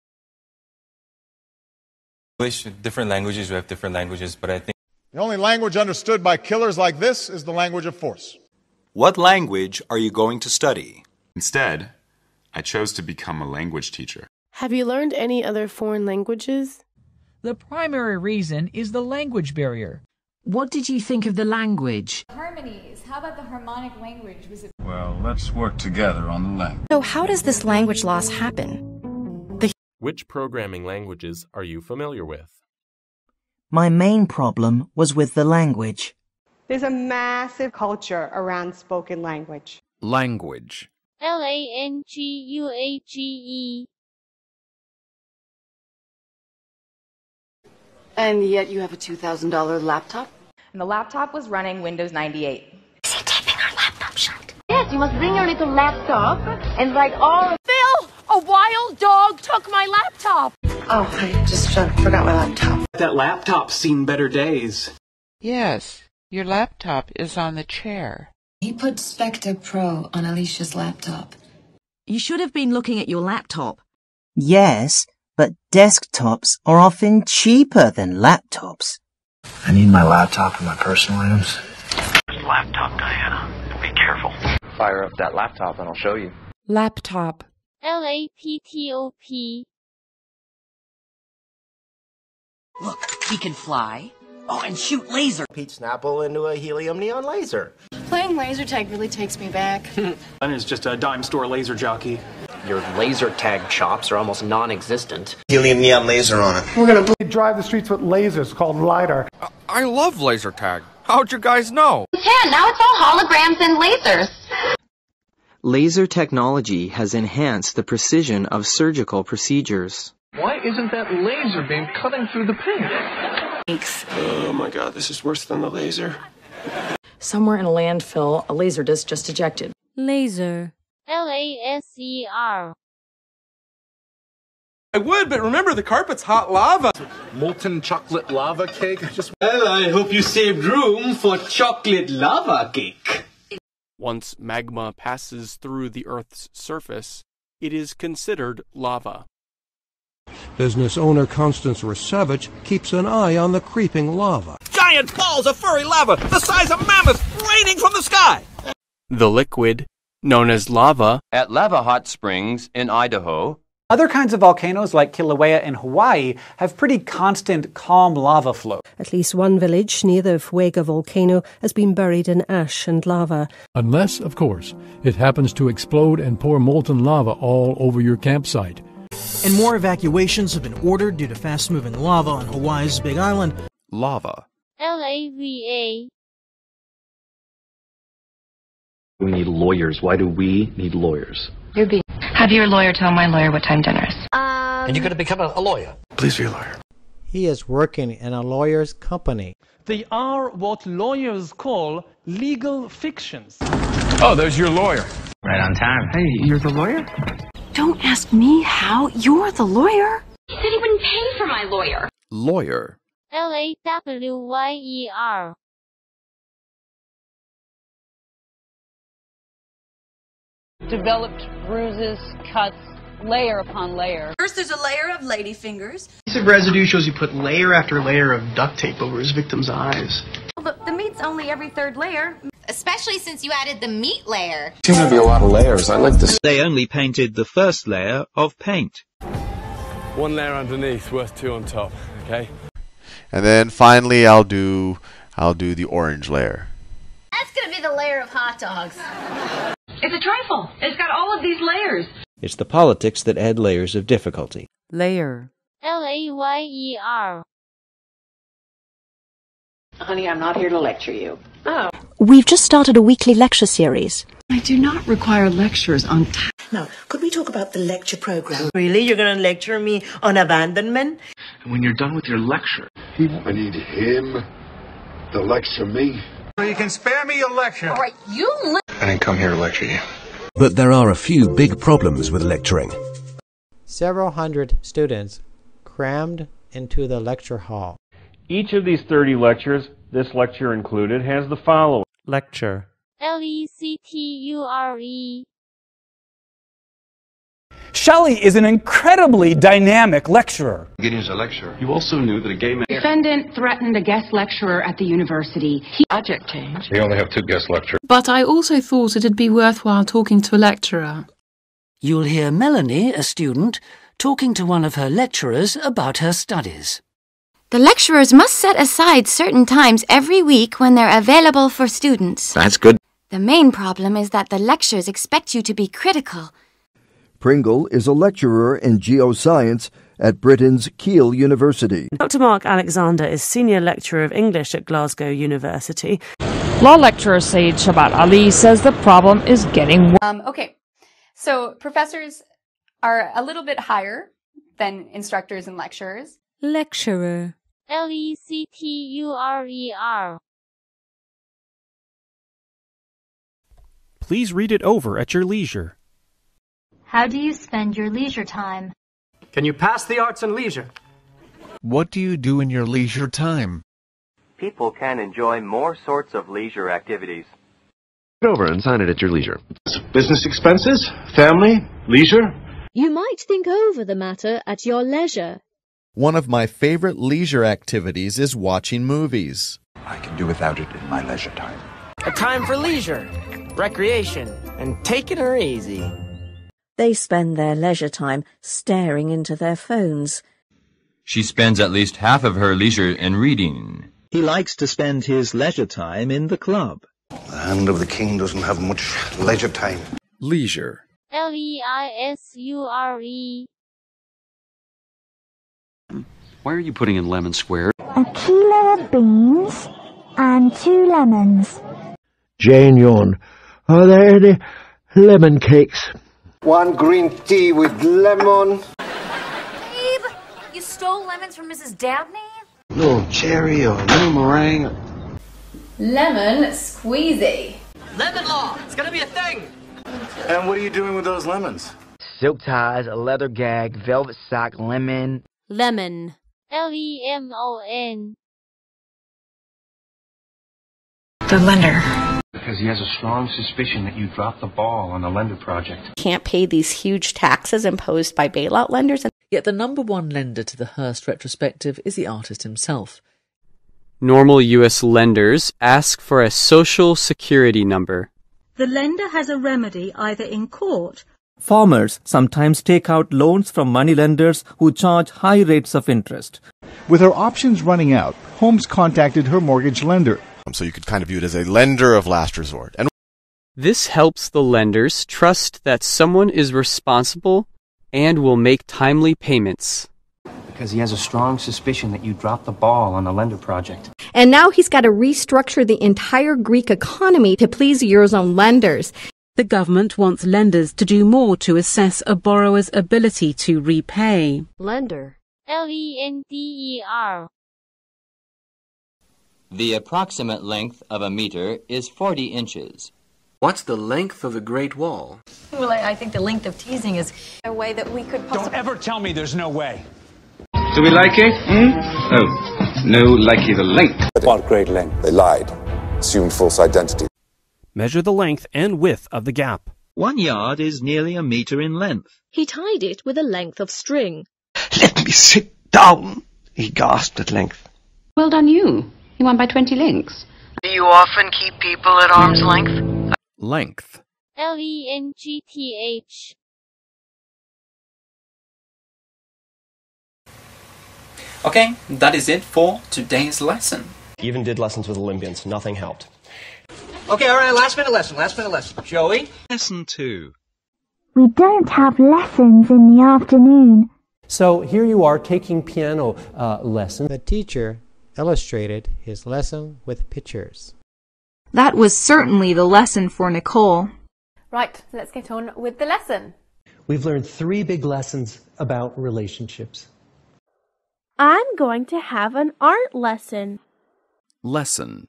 Different languages, we have different languages, but I think the only language understood by killers like this is the language of force. What language are you going to study? Instead, I chose to become a language teacher. Have you learned any other foreign languages? The primary reason is the language barrier. What did you think of the language? Harmonies. How about the harmonic language? Was it? Well, let's work together on the language. So how does this language loss happen? Which programming languages are you familiar with? My main problem was with the language. There's a massive culture around spoken language. Language. LANGUAGE. And yet you have a $2,000 laptop? And the laptop was running Windows 98. Is he keeping our laptop shut? Yes, you must bring your little laptop and write all. Phil! A wild dog took my laptop! Oh, I just forgot my laptop. That laptop's seen better days. Yes, your laptop is on the chair. He put Spectre Pro on Alicia's laptop. You should have been looking at your laptop. Yes, but desktops are often cheaper than laptops. I need my laptop and my personal items. Laptop, Diana. Be careful. Fire up that laptop and I'll show you. Laptop. LAPTOP. Look, he can fly. Oh, and shoot laser. Pete Snapple into a helium neon laser. Playing laser tag really takes me back. Mine is just a dime store laser jockey. Your laser tag chops are almost non-existent. Helium neon laser on it. We're gonna drive the streets with lasers called LiDAR. I love laser tag. How'd you guys know? Now it's all holograms and lasers. Laser technology has enhanced the precision of surgical procedures. Why isn't that laser beam cutting through the paint? Oh my god, this is worse than the laser. Somewhere in a landfill, a laser disc just ejected. Laser. LASER. I would, but remember the carpet's hot lava. Molten chocolate lava cake? Well, I hope you saved room for chocolate lava cake. Once magma passes through the Earth's surface, it is considered lava. Business owner Constance Rasevich keeps an eye on the creeping lava. Giant balls of furry lava, the size of mammoths, raining from the sky! The liquid, known as lava, at Lava Hot Springs in Idaho. Other kinds of volcanoes like Kilauea in Hawaii have pretty constant, calm lava flow. At least one village near the Fuego volcano has been buried in ash and lava. Unless, of course, it happens to explode and pour molten lava all over your campsite. And more evacuations have been ordered due to fast-moving lava on Hawaii's Big Island. Lava. LAVA. We need lawyers. Why do we need lawyers? Have your lawyer tell my lawyer what time dinner is. And you're going to become a lawyer. Please be a lawyer. He is working in a lawyer's company. They are what lawyers call legal fictions. Oh, there's your lawyer. Right on time. Hey, you're the lawyer? Don't ask me how. You're the lawyer. He said he wouldn't pay for my lawyer. Lawyer. LAWYER. Developed bruises, cuts, layer upon layer. First there's a layer of ladyfingers. Adhesive residue shows you put layer after layer of duct tape over his victim's eyes. Well, the meat's only every third layer. Especially since you added the meat layer. Seems to be a lot of layers. I like this. They only painted the first layer of paint. One layer underneath, worth two on top, okay? And then finally I'll do the orange layer. That's gonna be the layer of hot dogs. It's a trifle. It's got all of these layers. It's the politics that add layers of difficulty. Layer. LAYER. Honey, I'm not here to lecture you. Oh. We've just started a weekly lecture series. I do not require lectures on time. Now, could we talk about the lecture program? Really? You're going to lecture me on abandonment? And when you're done with your lecture, I need him to lecture me. So you can spare me your lecture. All right, I didn't come here to lecture you. But there are a few big problems with lecturing. Several hundred students crammed into the lecture hall. Each of these 30 lectures, this lecture included, has the following. Lecture. LECTURE. Shelley is an incredibly dynamic lecturer. Gideon's a lecturer. You also knew that a gay man... Defendant threatened a guest lecturer at the university. Object change. They only have 2 guest lecturers. But I also thought it'd be worthwhile talking to a lecturer. You'll hear Melanie, a student, talking to one of her lecturers about her studies. The lecturers must set aside certain times every week when they're available for students. That's good. The main problem is that the lectures expect you to be critical. Pringle is a lecturer in geoscience at Britain's Keele University. Dr. Mark Alexander is Senior Lecturer of English at Glasgow University. Law lecturer Saeed Shabat Ali says the problem is getting worse. Okay, so professors are a little bit higher than instructors and lecturers. Lecturer. Lecturer. Please read it over at your leisure. How do you spend your leisure time? Can you pass the arts and leisure? What do you do in your leisure time? People can enjoy more sorts of leisure activities. Read over and sign it at your leisure. Business expenses, family, leisure. You might think over the matter at your leisure. One of my favorite leisure activities is watching movies. I can do without it in my leisure time. A time for leisure, recreation, and taking her easy. They spend their leisure time staring into their phones. She spends at least half of her leisure in reading. He likes to spend his leisure time in the club. The hand of the king doesn't have much leisure time. Leisure. Leisure. Why are you putting in lemon square? A kilo of beans and 2 lemons. Jane yawned. Are there any lemon cakes? 1 green tea with lemon. Babe, you stole lemons from Mrs. Dabney? No cherry or no meringue. Lemon squeezy. Lemon law, it's gonna be a thing. And what are you doing with those lemons? Silk ties, a leather gag, velvet sock, lemon. Lemon. Lemon. The lender. Because he has a strong suspicion that you dropped the ball on the lender project. Can't pay these huge taxes imposed by bailout lenders. Yet the number one lender to the Hearst retrospective is the artist himself. Normal U.S. lenders ask for a social security number. The lender has a remedy either in court. Farmers sometimes take out loans from moneylenders who charge high rates of interest. With her options running out, Holmes contacted her mortgage lender. So you could kind of view it as a lender of last resort. And this helps the lenders trust that someone is responsible and will make timely payments. Because he has a strong suspicion that you dropped the ball on the lender project. And now he's got to restructure the entire Greek economy to please Eurozone lenders. The government wants lenders to do more to assess a borrower's ability to repay. Lender. Lender. The approximate length of a meter is 40 inches. What's the length of the Great Wall? Well, I think the length of teasing is a way that we could possibly... Don't ever tell me there's no way. Do we like it? Oh, no likey the length. What great length? They lied. Assumed false identity. Measure the length and width of the gap. 1 yard is nearly a meter in length. He tied it with a length of string. Let me sit down, he gasped at length. Well done you. You won by 20 links. Do you often keep people at arm's length? Length. Length. Okay, that is it for today's lesson. Even did lessons with Olympians. Nothing helped. Okay, all right, last minute lesson. Joey? Lesson 2. We don't have lessons in the afternoon. So here you are taking piano lessons. The teacher illustrated his lesson with pictures. That was certainly the lesson for Nicole. Right, let's get on with the lesson. We've learned 3 big lessons about relationships. I'm going to have an art lesson. Lesson.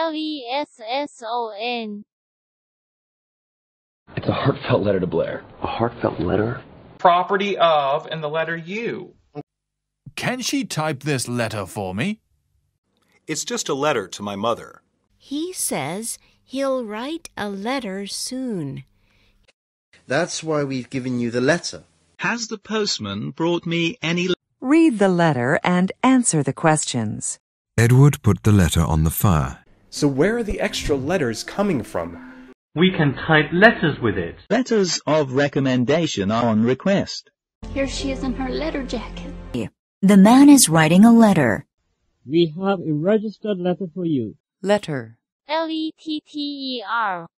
Lesson. It's a heartfelt letter to Blair. A heartfelt letter? Property of and the letter U. Can she type this letter for me? It's just a letter to my mother. He says he'll write a letter soon. That's why we've given you the letter. Has the postman brought me any... Read the letter and answer the questions. Edward put the letter on the fire. So where are the extra letters coming from? We can type letters with it. Letters of recommendation are on request. Here she is in her letter jacket. The man is writing a letter. We have a registered letter for you. Letter. Letter.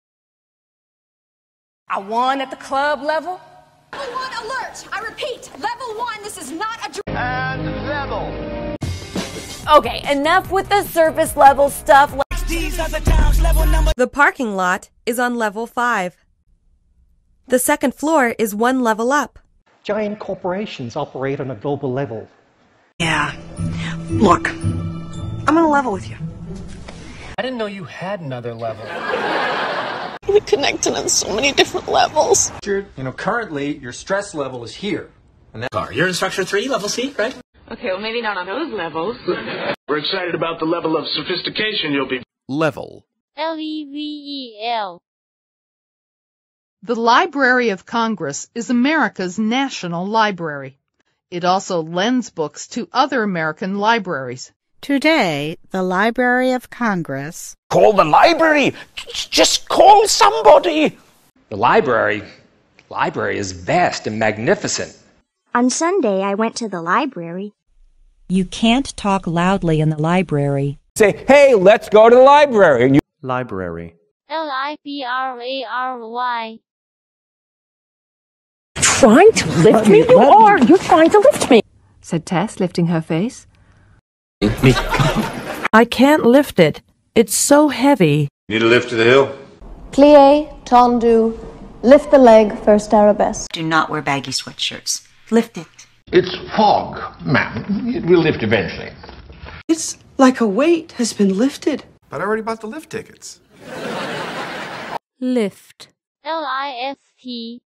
I won at the club level. Level 1 alert! I repeat, level 1, this is not a and level. Okay, enough with the surface level stuff. The parking lot is on level 5. The second floor is one level up. Giant corporations operate on a global level. Yeah. Look, I'm on a level with you. I didn't know you had another level. We're connected on so many different levels. You know, currently your stress level is here. And you're in structure 3, level C, right? Okay, well maybe not on those levels. We're excited about the level of sophistication you'll be. Level. Level. The Library of Congress is America's national library. It also lends books to other American libraries. Today, the Library of Congress... Call the library! Just call somebody! The library is vast and magnificent. On Sunday, I went to the library. You can't talk loudly in the library. Say, hey, let's go to the library. And you... Library. Library. Trying to lift me? You are! You're trying to lift me! Said Tess, lifting her face. Me. I can't lift it. It's so heavy. Need a lift to the hill? Plie, tendu, lift the leg, first arabesque. Do not wear baggy sweatshirts. Lift it. It's fog, ma'am. It will lift eventually. It's like a weight has been lifted. But I already bought the lift tickets. Lift. Lift.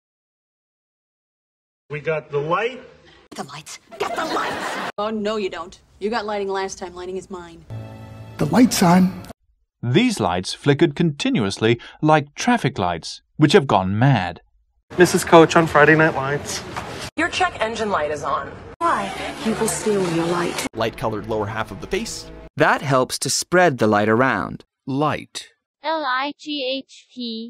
We got the light. The lights. Get the lights! Oh, no you don't. You got lighting last time. Lighting is mine. The light's on. These lights flickered continuously like traffic lights, which have gone mad. Mrs. Coach on Friday Night Lights. Your check engine light is on. Why? You will steal your light. Light-colored lower half of the face. That helps to spread the light around. Light. Light.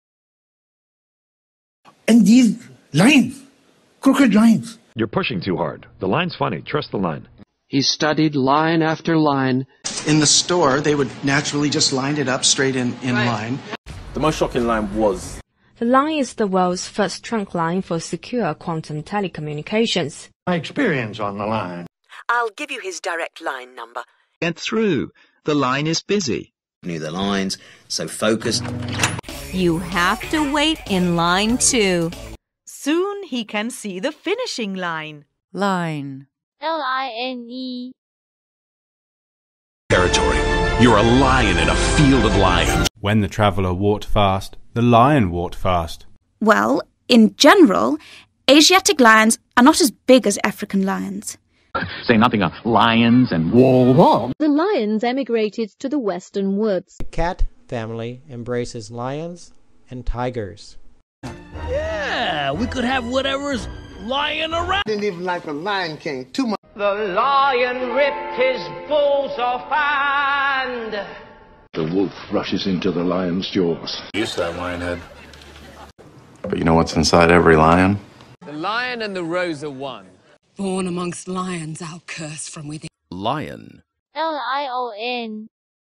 And these lines. Crooked lines. You're pushing too hard. The line's funny. Trust the line. He studied line after line. In the store, they would naturally just line it up straight in line. The most shocking line was... The line is the world's first trunk line for secure quantum telecommunications. My experience on the line. I'll give you his direct line number. Get through. The line is busy. Knew the lines, so focused. You have to wait in line too. Soon he can see the finishing line. Line. Line. Territory. You're a lion in a field of lions. When the traveller walked fast, the lion walked fast. Well, in general, Asiatic lions are not as big as African lions. Say nothing of lions and wolves. The lions emigrated to the western woods. The cat family embraces lions and tigers. Yeah, we could have whatever's lying around. Didn't even like the Lion King too much. The lion ripped his balls off and... The wolf rushes into the lion's jaws. Used to that lion head. But you know what's inside every lion? The lion and the rose are one. Born amongst lions, I'll curse from within. Lion. Lion.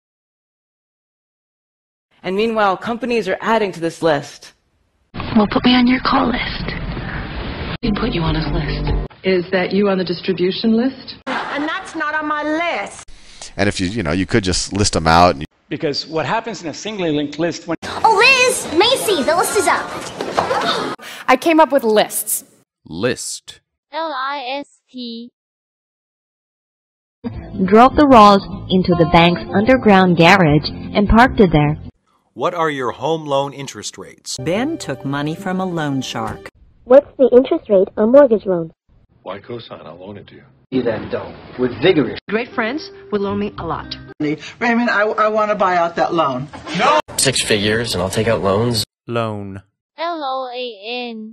And meanwhile, companies are adding to this list. Well, put me on your call list. We put you on his list. Is that you on the distribution list? And that's not on my list. And if you could just list them out. Because what happens in a singly linked list when... Oh, Liz! Macy, the list is up. I came up with lists. List. List. Drove the rolls into the bank's underground garage and parked it there. What are your home loan interest rates? Ben took money from a loan shark. What's the interest rate on mortgage loans? Why cosign? I'll loan it to you. You then don't. With vigorous. Great friends will loan me a lot. Raymond, I want to buy out that loan. No! 6 figures and I'll take out loans. Loan. LOAN.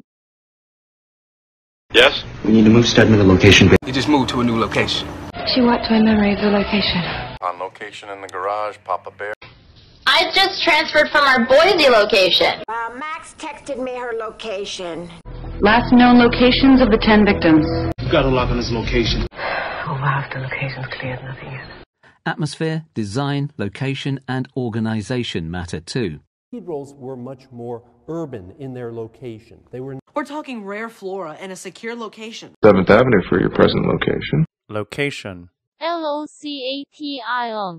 Yes? We need to move Stedman to location. You just moved to a new location. She wiped my memory of the location. On location in the garage, Papa Bear. I just transferred from our Boise location. Max texted me her location. Last known locations of the 10 victims. You've got a lock on his location. Oh wow, if the location's cleared, nothing yet. Atmosphere, design, location, and organization matter too. Cathedrals were much more urban in their location. We're talking rare flora and a secure location. 7th Avenue for your present location. Location. LOCATION.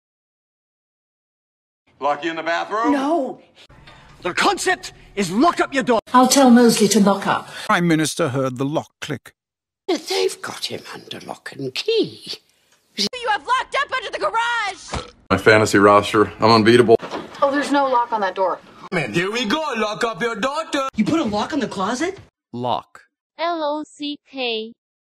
Lock you in the bathroom? No! The concept is lock up your door. I'll tell Mosley to lock up. Prime Minister heard the lock click. They've got him under lock and key. You have locked up under the garage! My fantasy roster. I'm unbeatable. Oh, there's no lock on that door. Man, here we go. Lock up your daughter. You put a lock on the closet? Lock. LOCK.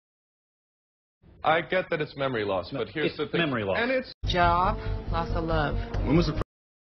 I get that it's memory loss, but here's the thing. Memory loss. And it's Job, loss of love. when was the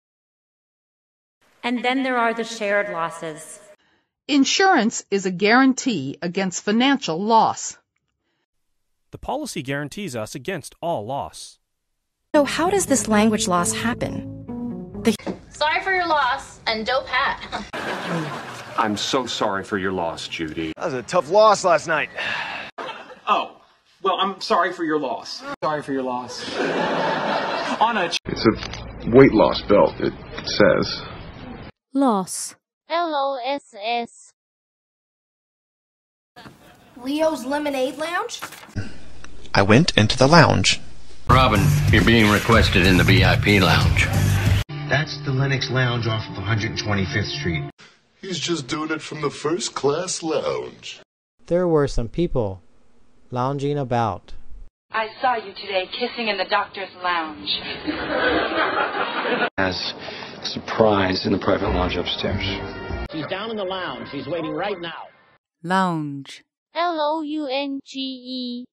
And then there are the shared losses. Insurance is a guarantee against financial loss. The policy guarantees us against all loss. So how does this language loss happen? Sorry for your loss, and dope hat. I'm so sorry for your loss, Judy. That was a tough loss last night. Oh, well, I'm sorry for your loss. Sorry for your loss. It's a weight loss belt, it says. Loss. LOSS. Leo's Lemonade Lounge? I went into the lounge. Robin, you're being requested in the VIP lounge. That's the Lennox Lounge off of 125th Street. He's just doing it from the first class lounge. There were some people lounging about. I saw you today kissing in the doctor's lounge. As a surprise in the private lounge upstairs. She's down in the lounge. She's waiting right now. Lounge. LOUNGE.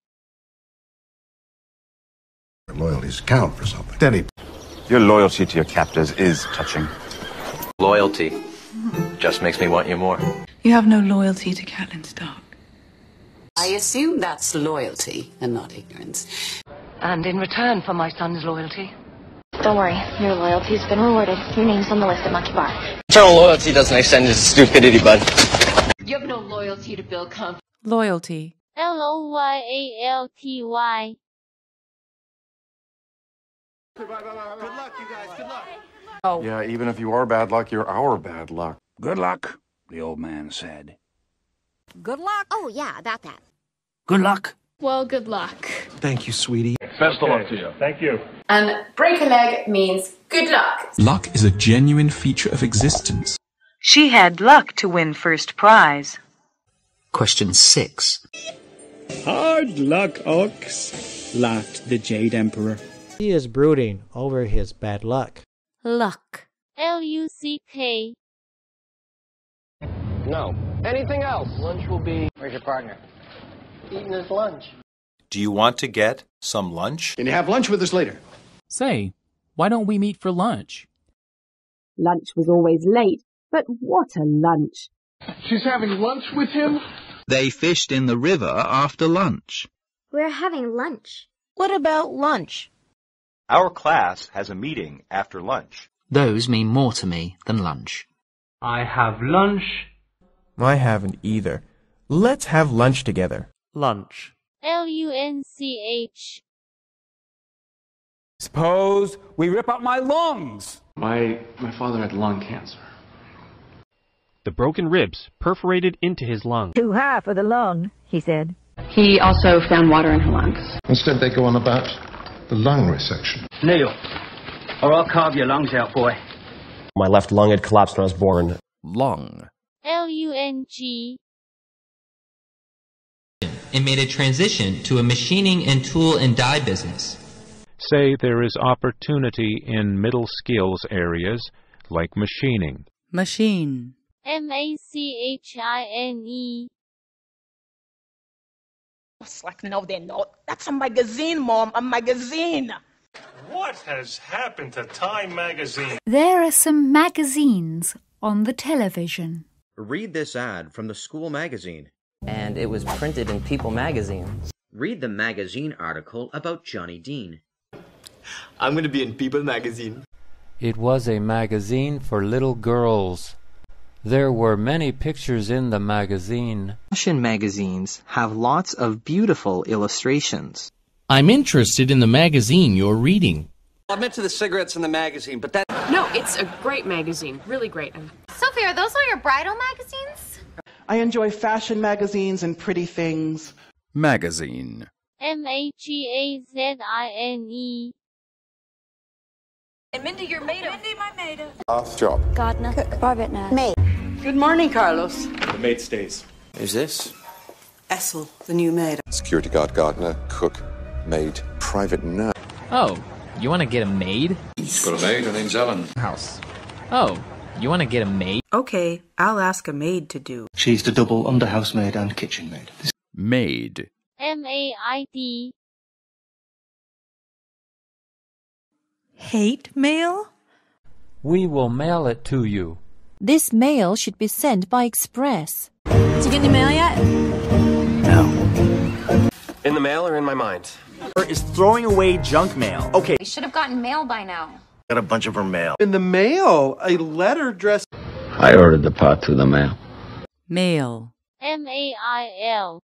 Loyalties count for something. Denny. Your loyalty to your captors is touching. Loyalty just makes me want you more. You have no loyalty to Catelyn Stark. I assume that's loyalty and not ignorance. And in return for my son's loyalty. Don't worry, your loyalty's been rewarded. Your name's on the list at Monkey Bar. Eternal loyalty doesn't extend to stupidity, bud. You have no loyalty to Bill Kump. Loyalty. LOYALTY. Good luck, you guys. Good luck. Oh. Yeah, even if you are bad luck, you're our bad luck. Good luck, the old man said. Good luck. Oh, yeah, about that. Good luck. Well, good luck. Thank you, sweetie. Best of luck to you. Thank you. And break a leg means good luck. Luck is a genuine feature of existence. She had luck to win first prize. Question 6. Hard luck, Ox, laughed the Jade Emperor. He is brooding over his bad luck. Luck. LUCK. No. Anything else? Lunch will be... Where's your partner? Eating his lunch. Do you want to get some lunch? Can you have lunch with us later? Say, why don't we meet for lunch? Lunch was always late, but what a lunch. She's having lunch with him? They fished in the river after lunch. We're having lunch. What about lunch? Our class has a meeting after lunch. Those mean more to me than lunch. I have lunch. I haven't either. Let's have lunch together. Lunch. LUNCH. Suppose we rip out my lungs. My father had lung cancer. The broken ribs perforated into his lung. To half of the lung, he said. He also found water in her lungs. Instead, they go on about the lung resection. Kneel, or I'll carve your lungs out, boy. My left lung had collapsed when I was born. Lung. LUNG. And made a transition to a machining and tool and die business. Say there is opportunity in middle skills areas like machining. Machine. MACHINE. Slack, no, they're not. That's a magazine, Mom, a magazine. What has happened to Time magazine? There are some magazines on the television. Read this ad from the school magazine. And it was printed in People magazine. Read the magazine article about Johnny Dean. I'm going to be in People magazine. It was a magazine for little girls. There were many pictures in the magazine. Fashion magazines have lots of beautiful illustrations. I'm interested in the magazine you're reading. I'm into the cigarettes in the magazine, but that... No, it's a great magazine. Really great. Sophie, are those all your bridal magazines? I enjoy fashion magazines and pretty things. Magazine. Magazine. And Mindy, your maid. Mindy, my maid. Off job. Gardener. Cook. Private nurse. Maid. Good morning, Carlos. The maid stays. Who's this? Essel, the new maid. Security guard, gardener, cook, maid, private nurse. Oh, you want to get a maid? She's got a maid, her name's Ellen. House. Oh, you want to get a maid? Okay, I'll ask a maid to do. She's the double under housemaid and kitchen maid. Maid. MAID. Hate mail? We will mail it to you. This mail should be sent by express. Did you get any mail yet? No. In the mail or in my mind? Is throwing away junk mail. Okay. We should have gotten mail by now. Got a bunch of her mail. In the mail, a letter dressed... I ordered the pot through the mail. Mail. MAIL.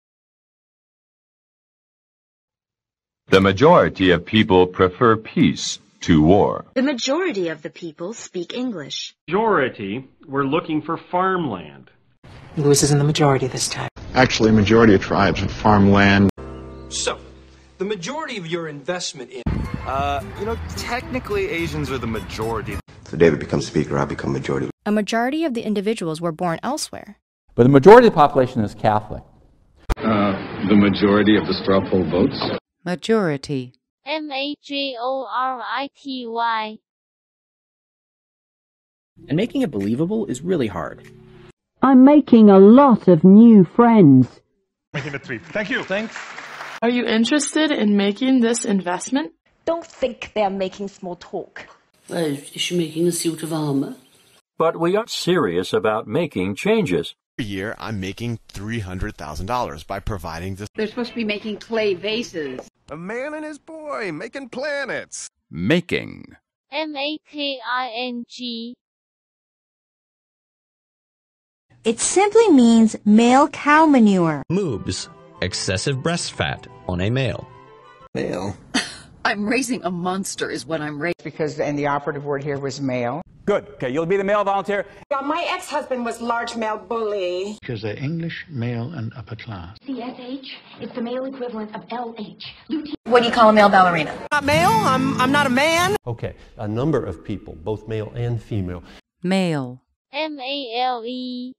The majority of people prefer peace to war. The majority of the people speak English. Majority, we're looking for farmland. Lewis is in the majority this time. Actually, a majority of tribes have farmland. So, the majority of your investment in... technically Asians are the majority. So David becomes speaker, I become majority. A majority of the individuals were born elsewhere. But the majority of the population is Catholic. The majority of the straw poll votes. Majority. MAJORITY. And making it believable is really hard. I'm making a lot of new friends. Making a trip. Thank you. Thanks. Are you interested in making this investment? Don't think they're making small talk. Well, is she making a suit of armor? But we got serious about making changes. Every year, I'm making $300,000 by providing this. They're supposed to be making clay vases. A man and his boy making planets. Making. MAKING. It simply means male cow manure. Moobs, excessive breast fat on a male. Male. I'm raising a monster is what I'm raising. Because, and the operative word here was male. Good. Okay, you'll be the male volunteer. My ex-husband was large male bully. Because they're English, male, and upper class. CSH is the male equivalent of LH. What do you call a male ballerina? Not male? I'm not a man. Okay, a number of people, both male and female. Male. MALE.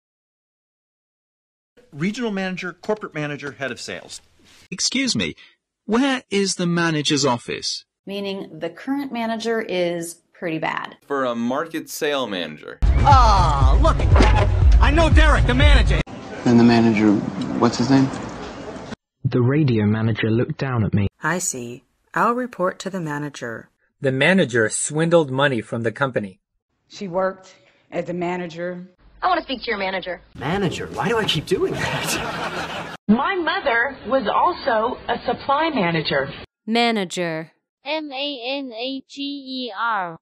Regional manager, corporate manager, head of sales. Excuse me, where is the manager's office? Meaning the current manager is pretty bad. For a market sale manager. Ah, look at that. I know Derek, the manager. And the manager, what's his name? The radio manager looked down at me. I see. I'll report to the manager. The manager swindled money from the company. She worked as a manager. I want to speak to your manager. Manager? Why do I keep doing that? My mother was also a supply manager. Manager. MANAGER.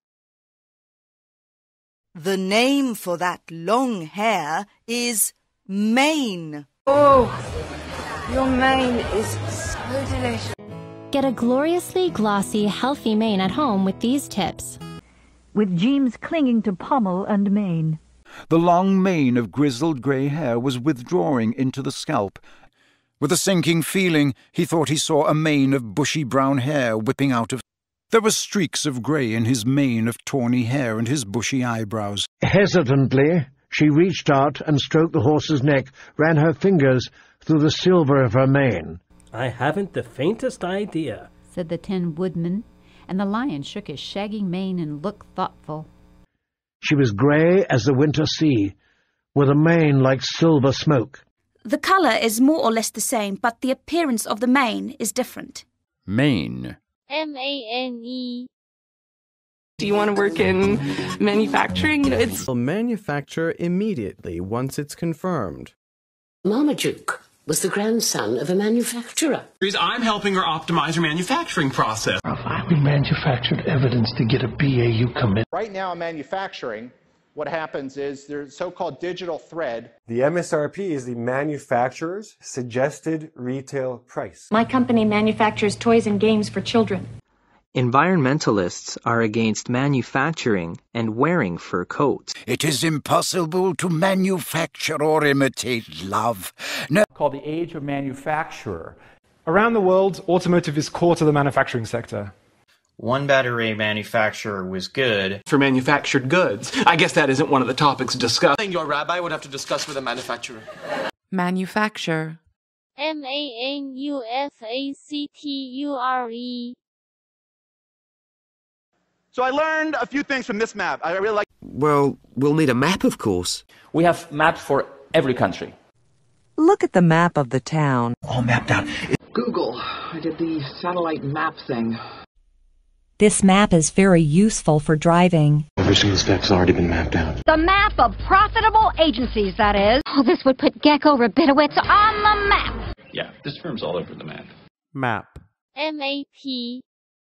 The name for that long hair is mane. Oh, your mane is so delicious. Get a gloriously glossy, healthy mane at home with these tips. With gems clinging to pommel and mane. The long mane of grizzled grey hair was withdrawing into the scalp. With a sinking feeling, he thought he saw a mane of bushy brown hair whipping out of... There were streaks of grey in his mane of tawny hair and his bushy eyebrows. Hesitantly, she reached out and stroked the horse's neck, ran her fingers through the silver of her mane. I haven't the faintest idea, said the Tin Woodman, and the Lion shook his shaggy mane and looked thoughtful. She was grey as the winter sea, with a mane like silver smoke. The colour is more or less the same, but the appearance of the mane is different. Mane. MANE. Do you want to work in manufacturing? Will manufacture immediately once it's confirmed. Marmaduke was the grandson of a manufacturer. I'm helping her optimize her manufacturing process. We manufactured evidence to get a BAU commit. Right now in manufacturing, what happens is there's so-called digital thread. The MSRP is the manufacturer's suggested retail price. My company manufactures toys and games for children. Environmentalists are against manufacturing and wearing fur coats. It is impossible to manufacture or imitate love. No. Called the age of manufacturer. Around the world, automotive is core to the manufacturing sector. One battery manufacturer was good for manufactured goods. I guess that isn't one of the topics discussed. Your rabbi would have to discuss with a manufacturer. Manufacture. manufacture. So I learned a few things from this map. I really like. Well, we'll need a map, of course. We have maps for every country. Look at the map of the town. All mapped out. Google. I did the satellite map thing. This map is very useful for driving. Every single spec's already been mapped out. The map of profitable agencies, that is. Oh, this would put Gecko Rabinowitz on the map. Yeah, this firm's all over the map. Map. MAP.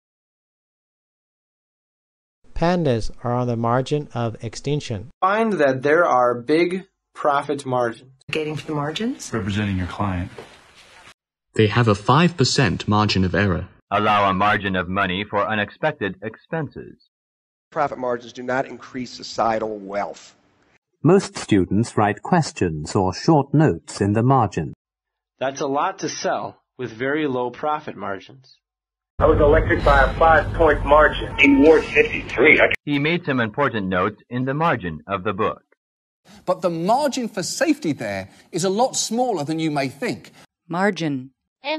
Pandas are on the margin of extinction. Find that there are big profit margins. Gating for the margins? Representing your client. They have a 5% margin of error. Allow a margin of money for unexpected expenses. Profit margins do not increase societal wealth. Most students write questions or short notes in the margin. That's a lot to sell with very low profit margins. I was elected by a 5-point margin. In Ward 53. He made some important notes in the margin of the book. But the margin for safety there is a lot smaller than you may think. Margin.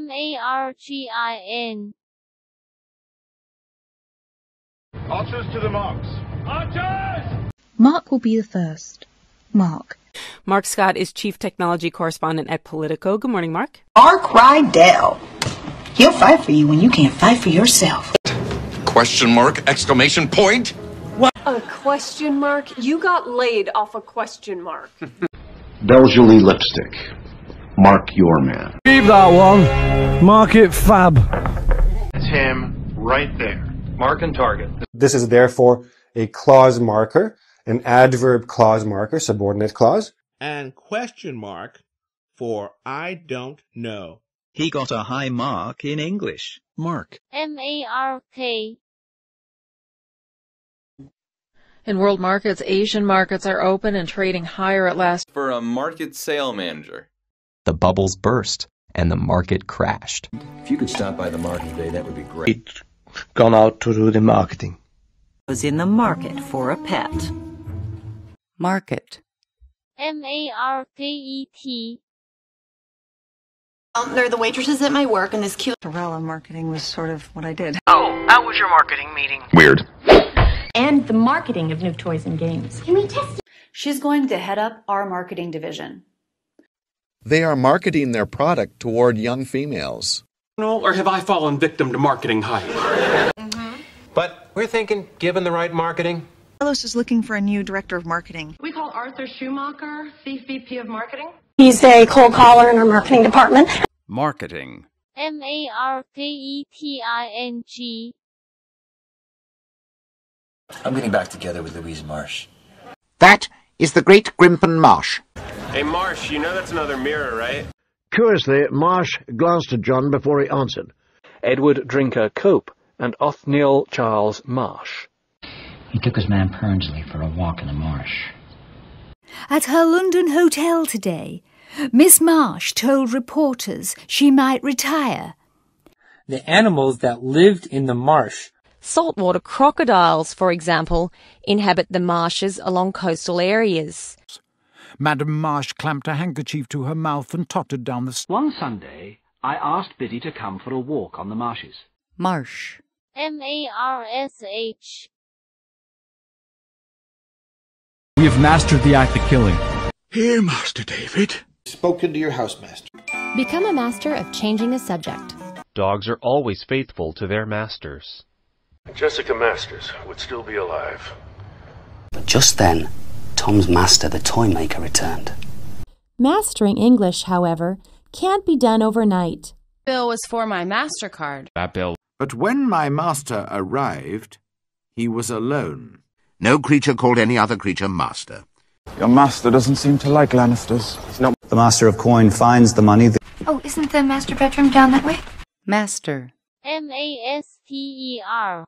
MARGIN. Archers to the marks. Archers! Mark will be the first. Mark. Mark Scott is Chief Technology Correspondent at Politico. Good morning, Mark. Mark Rydell. He'll fight for you when you can't fight for yourself. Question mark, exclamation point. What? A question mark? You got laid off a question mark. Belgially lipstick. Mark your man. Keep that one. Mark it fab. That's him right there. Mark and target. This is therefore a clause marker, an adverb clause marker, subordinate clause. And question mark for I don't know. He got a high mark in English. Mark. MARK. In world markets, Asian markets are open and trading higher at last. For a market sale manager. The bubbles burst and the market crashed. If you could stop by the market today, that would be great. It's gone out to do the marketing. Was in the market for a pet. Market. MARKET. They're the waitresses at my work, and this cute Torella marketing was sort of what I did. Oh, how was your marketing meeting? Weird. And the marketing of new toys and games. Can we test it? She's going to head up our marketing division. They are marketing their product toward young females. Or have I fallen victim to marketing hype? But we're thinking, given the right marketing. Carlos is looking for a new director of marketing. We call Arthur Schumacher the VP of marketing. He's a cold caller in our marketing department. Marketing. MARKETING. I'm getting back together with Louise Marsh. That is the great Grimpen Marsh. Hey, Marsh, you know that's another mirror, right? Curiously, Marsh glanced at John before he answered. Edward Drinker Cope and Othniel Charles Marsh. He took his man Pernsley for a walk in the marsh. At her London hotel today, Miss Marsh told reporters she might retire. The animals that lived in the marsh. Saltwater crocodiles, for example, inhabit the marshes along coastal areas. Madame Marsh clamped a handkerchief to her mouth and tottered down the... One Sunday, I asked Biddy to come for a walk on the marshes. Marsh. MARSH. We have mastered the act of killing. Here, Master David. Spoken to your housemaster. Become a master of changing a subject. Dogs are always faithful to their masters. Jessica Masters would still be alive. But just then, Tom's master, the toy maker, returned. Mastering English, however, can't be done overnight. Bill was for my MasterCard. That bill. But when my master arrived, he was alone. No creature called any other creature master. Your master doesn't seem to like Lannisters. The master of coin finds the money. Oh, isn't the master bedroom down that way? Master. M-A-S-T-E-R.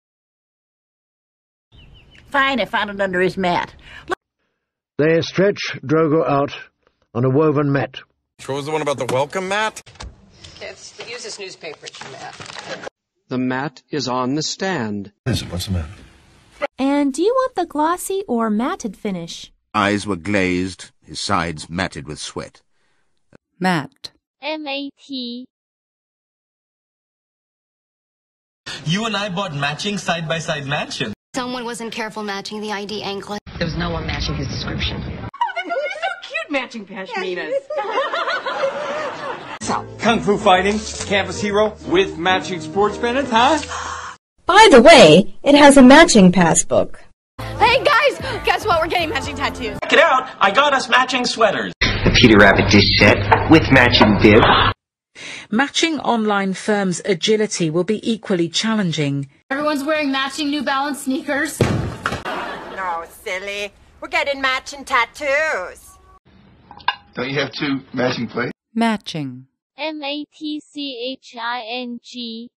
Fine, I found it under his mat. They stretch Drogo out on a woven mat. What was the one about the welcome mat? They use this newspaper, it's your mat. The mat is on the stand. What's the matter? And do you want the glossy or matted finish? Eyes were glazed, his sides matted with sweat. Matte. M-A-T. You and I bought matching side-by-side mansions. Someone wasn't careful matching the ID anklet. There was no one matching his description. You're so cute, matching pashminas. So, kung fu fighting, campus hero with matching sports pennants, huh? By the way, it has a matching passbook. Hey guys, guess what? We're getting matching tattoos. Check it out, I got us matching sweaters. The Peter Rabbit dish set with matching bib. Matching online firms' agility will be equally challenging. Everyone's wearing matching New Balance sneakers. No, silly. We're getting matching tattoos. Don't you have two matching plates? Matching. M-A-T-C-H-I-N-G.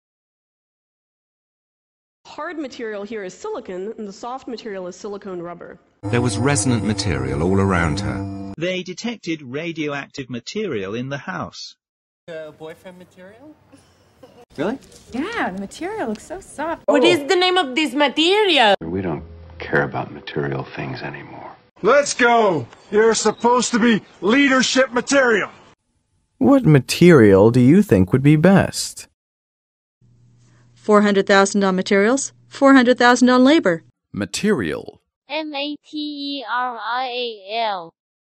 Hard material here is silicon, and the soft material is silicone rubber. There was resonant material all around her. They detected radioactive material in the house. Boyfriend material? Really? Yeah, the material looks so soft. What is the name of this material? We don't care about material things anymore. Let's go! You're supposed to be leadership material. What material do you think would be best? 400,000 on materials, 400,000 on labor. Material. M-A-T-E-R-I-A-L.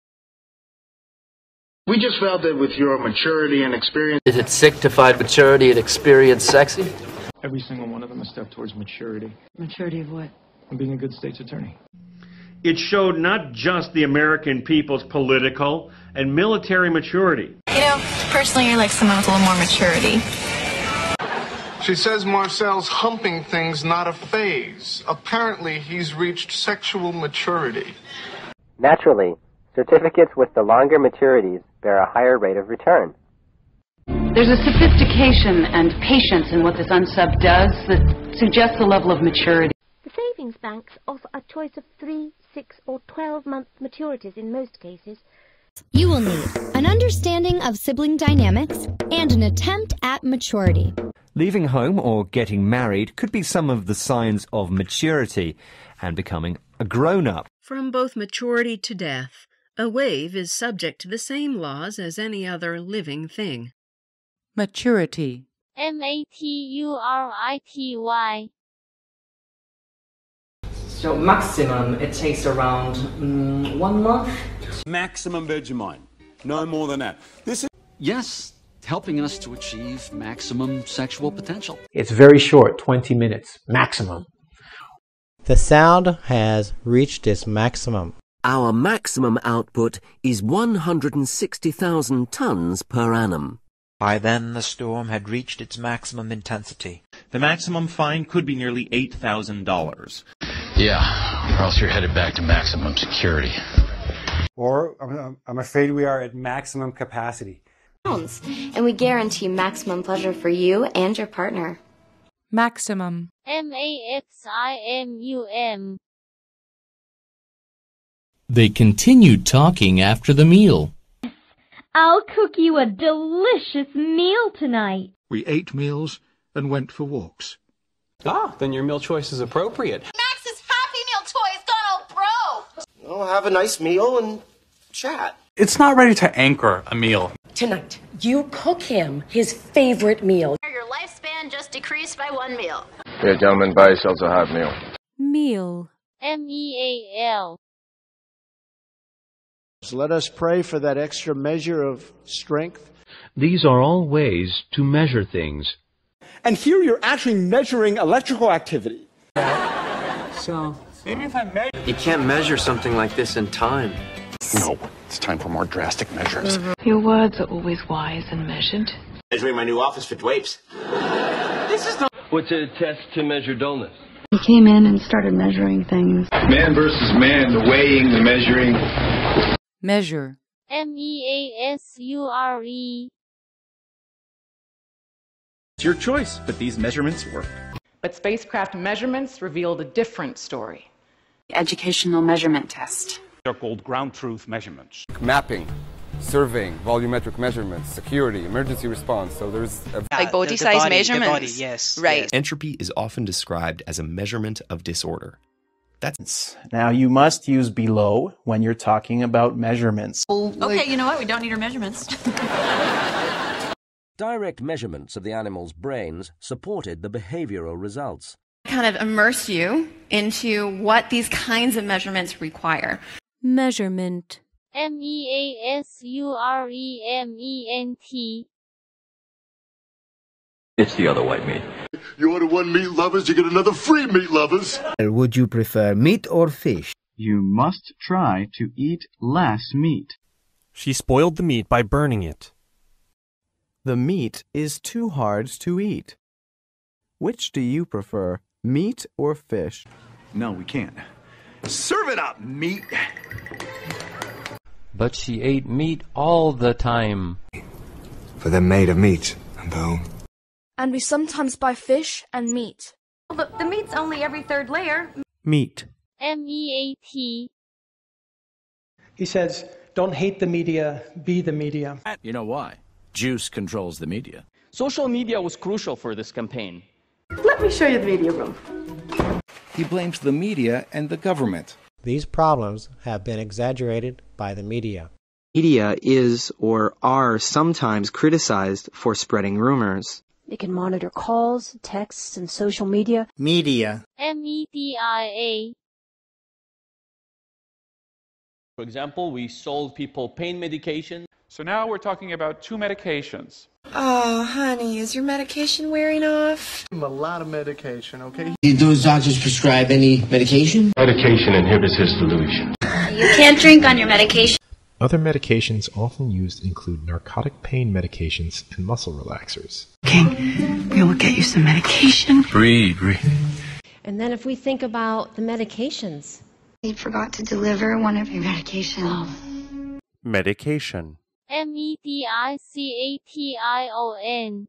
We just felt that with your maturity and experience... Is it sick to find maturity and experience sexy? Every single one of them a step towards maturity. Maturity of what? And being a good state's attorney. It showed not just the American people's political and military maturity. You know, personally, I like someone with a little more maturity. She says Marcel's humping thing's not a phase. Apparently, he's reached sexual maturity. Naturally, certificates with the longer maturities bear a higher rate of return. There's a sophistication and patience in what this unsub does that suggests a level of maturity. The savings banks offer a choice of 3, 6 or 12-month maturities in most cases. You will need an understanding of sibling dynamics and an attempt at maturity. Leaving home or getting married could be some of the signs of maturity and becoming a grown-up. From both maturity to death, a wave is subject to the same laws as any other living thing. Maturity. M-A-T-U-R-I-T-Y. So maximum, it takes around 1 month. Maximum Vegemite. No more than that. This is... Yes, helping us to achieve maximum sexual potential. It's very short, 20 minutes, maximum. The sound has reached its maximum. Our maximum output is 160,000 tons per annum. By then, the storm had reached its maximum intensity. The maximum fine could be nearly $8,000. Yeah, or else you're headed back to maximum security. Or, I'm afraid we are at maximum capacity. And we guarantee maximum pleasure for you and your partner. Maximum. M-A-X-I-M-U-M. They continued talking after the meal. I'll cook you a delicious meal tonight. We ate meals and went for walks. Ah, then your meal choice is appropriate. Max's Happy Meal toy has gone all broke. We'll have a nice meal and chat. It's not ready to anchor a meal. Tonight, you cook him his favorite meal. Your lifespan just decreased by 1 meal. Here, gentlemen, buy yourselves a hot meal. Meal. M-E-A-L. So let us pray for that extra measure of strength. These are all ways to measure things. And here you're actually measuring electrical activity. So, maybe if I measure... You can't measure something like this in time. No, it's time for more drastic measures. Your words are always wise and measured. Measuring my new office for Dwapes. This is not... What's a test to measure dullness? He came in and started measuring things. Man versus man, the weighing, the measuring. Measure. MEASURE. It's your choice, but these measurements work. But spacecraft measurements revealed a different story. Educational measurement test. They're called ground truth measurements. Mapping, surveying, volumetric measurements, security, emergency response. So there's like body size measurements. The body, yes. Right. Yes. Entropy is often described as a measurement of disorder. That's now you must use below when you're talking about measurements. Okay, you know what? We don't need our measurements. Direct measurements of the animal's brains supported the behavioral results. Kind of immerse you into what these kinds of measurements require. Measurement. MEASUREMENT. It's the other white meat. You order one meat lovers, you get another free meat lovers. Would you prefer meat or fish? You must try to eat less meat. She spoiled the meat by burning it. The meat is too hard to eat. Which do you prefer, meat or fish? No, we can't. Serve it up, meat! But she ate meat all the time. For they're made of meat and bone. And we sometimes buy fish and meat. Well, the meat's only every third layer. Meat. MEAT. He says, don't hate the media, be the media. You know why? Juice controls the media. Social media was crucial for this campaign. Let me show you the media room. He blames the media and the government. These problems have been exaggerated by the media. Media is or are sometimes criticized for spreading rumors. They can monitor calls, texts, and social media. Media. MEDIA. For example, we sold people pain medication. So now we're talking about 2 medications. Oh, honey, is your medication wearing off? A lot of medication, okay? Do those doctors prescribe any medication? Medication inhibits his delusion. You can't drink on your medication. Other medications often used include narcotic pain medications and muscle relaxers. King, we will get you some medication. Breathe. And then if we think about the medications. You forgot to deliver one of your medications. Medication. MEDICATION.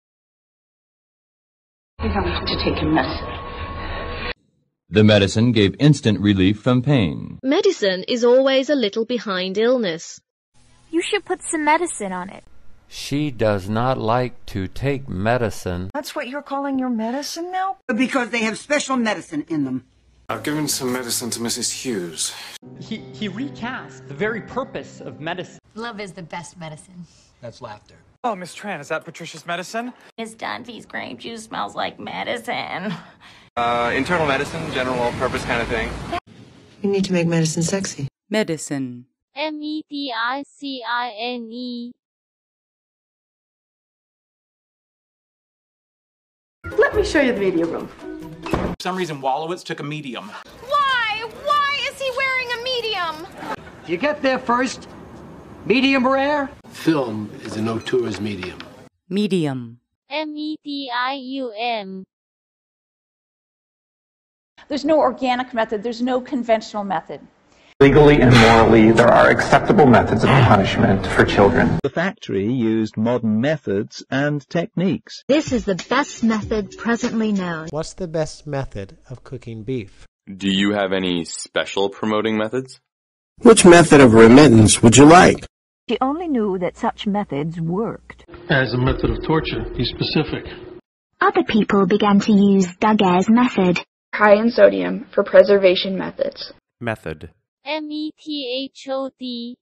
You're going to have to take your medicine. The medicine gave instant relief from pain. Medicine is always a little behind illness. You should put some medicine on it. She does not like to take medicine. That's what you're calling your medicine now? Because they have special medicine in them. I've given some medicine to Mrs. Hughes. He recast the very purpose of medicine. Love is the best medicine. That's laughter. Oh, Miss Tran, is that Patricia's medicine? Miss Dunphy's grape juice smells like medicine. Internal medicine, general all-purpose kind of thing. You need to make medicine sexy. Medicine. MEDICINE. Let me show you the media room. For some reason, Wolowitz took a medium. Why? Why is he wearing a medium? You get there first. Medium rare. Film is an auteur's medium. Medium. MEDIUM. There's no organic method. There's no conventional method. Legally and morally, there are acceptable methods of punishment for children. The factory used modern methods and techniques. This is the best method presently known. What's the best method of cooking beef? Do you have any special promoting methods? Which method of remittance would you like? She only knew that such methods worked. As a method of torture, be specific. Other people began to use Daguerre's method. High in sodium for preservation methods. Method. METHOD.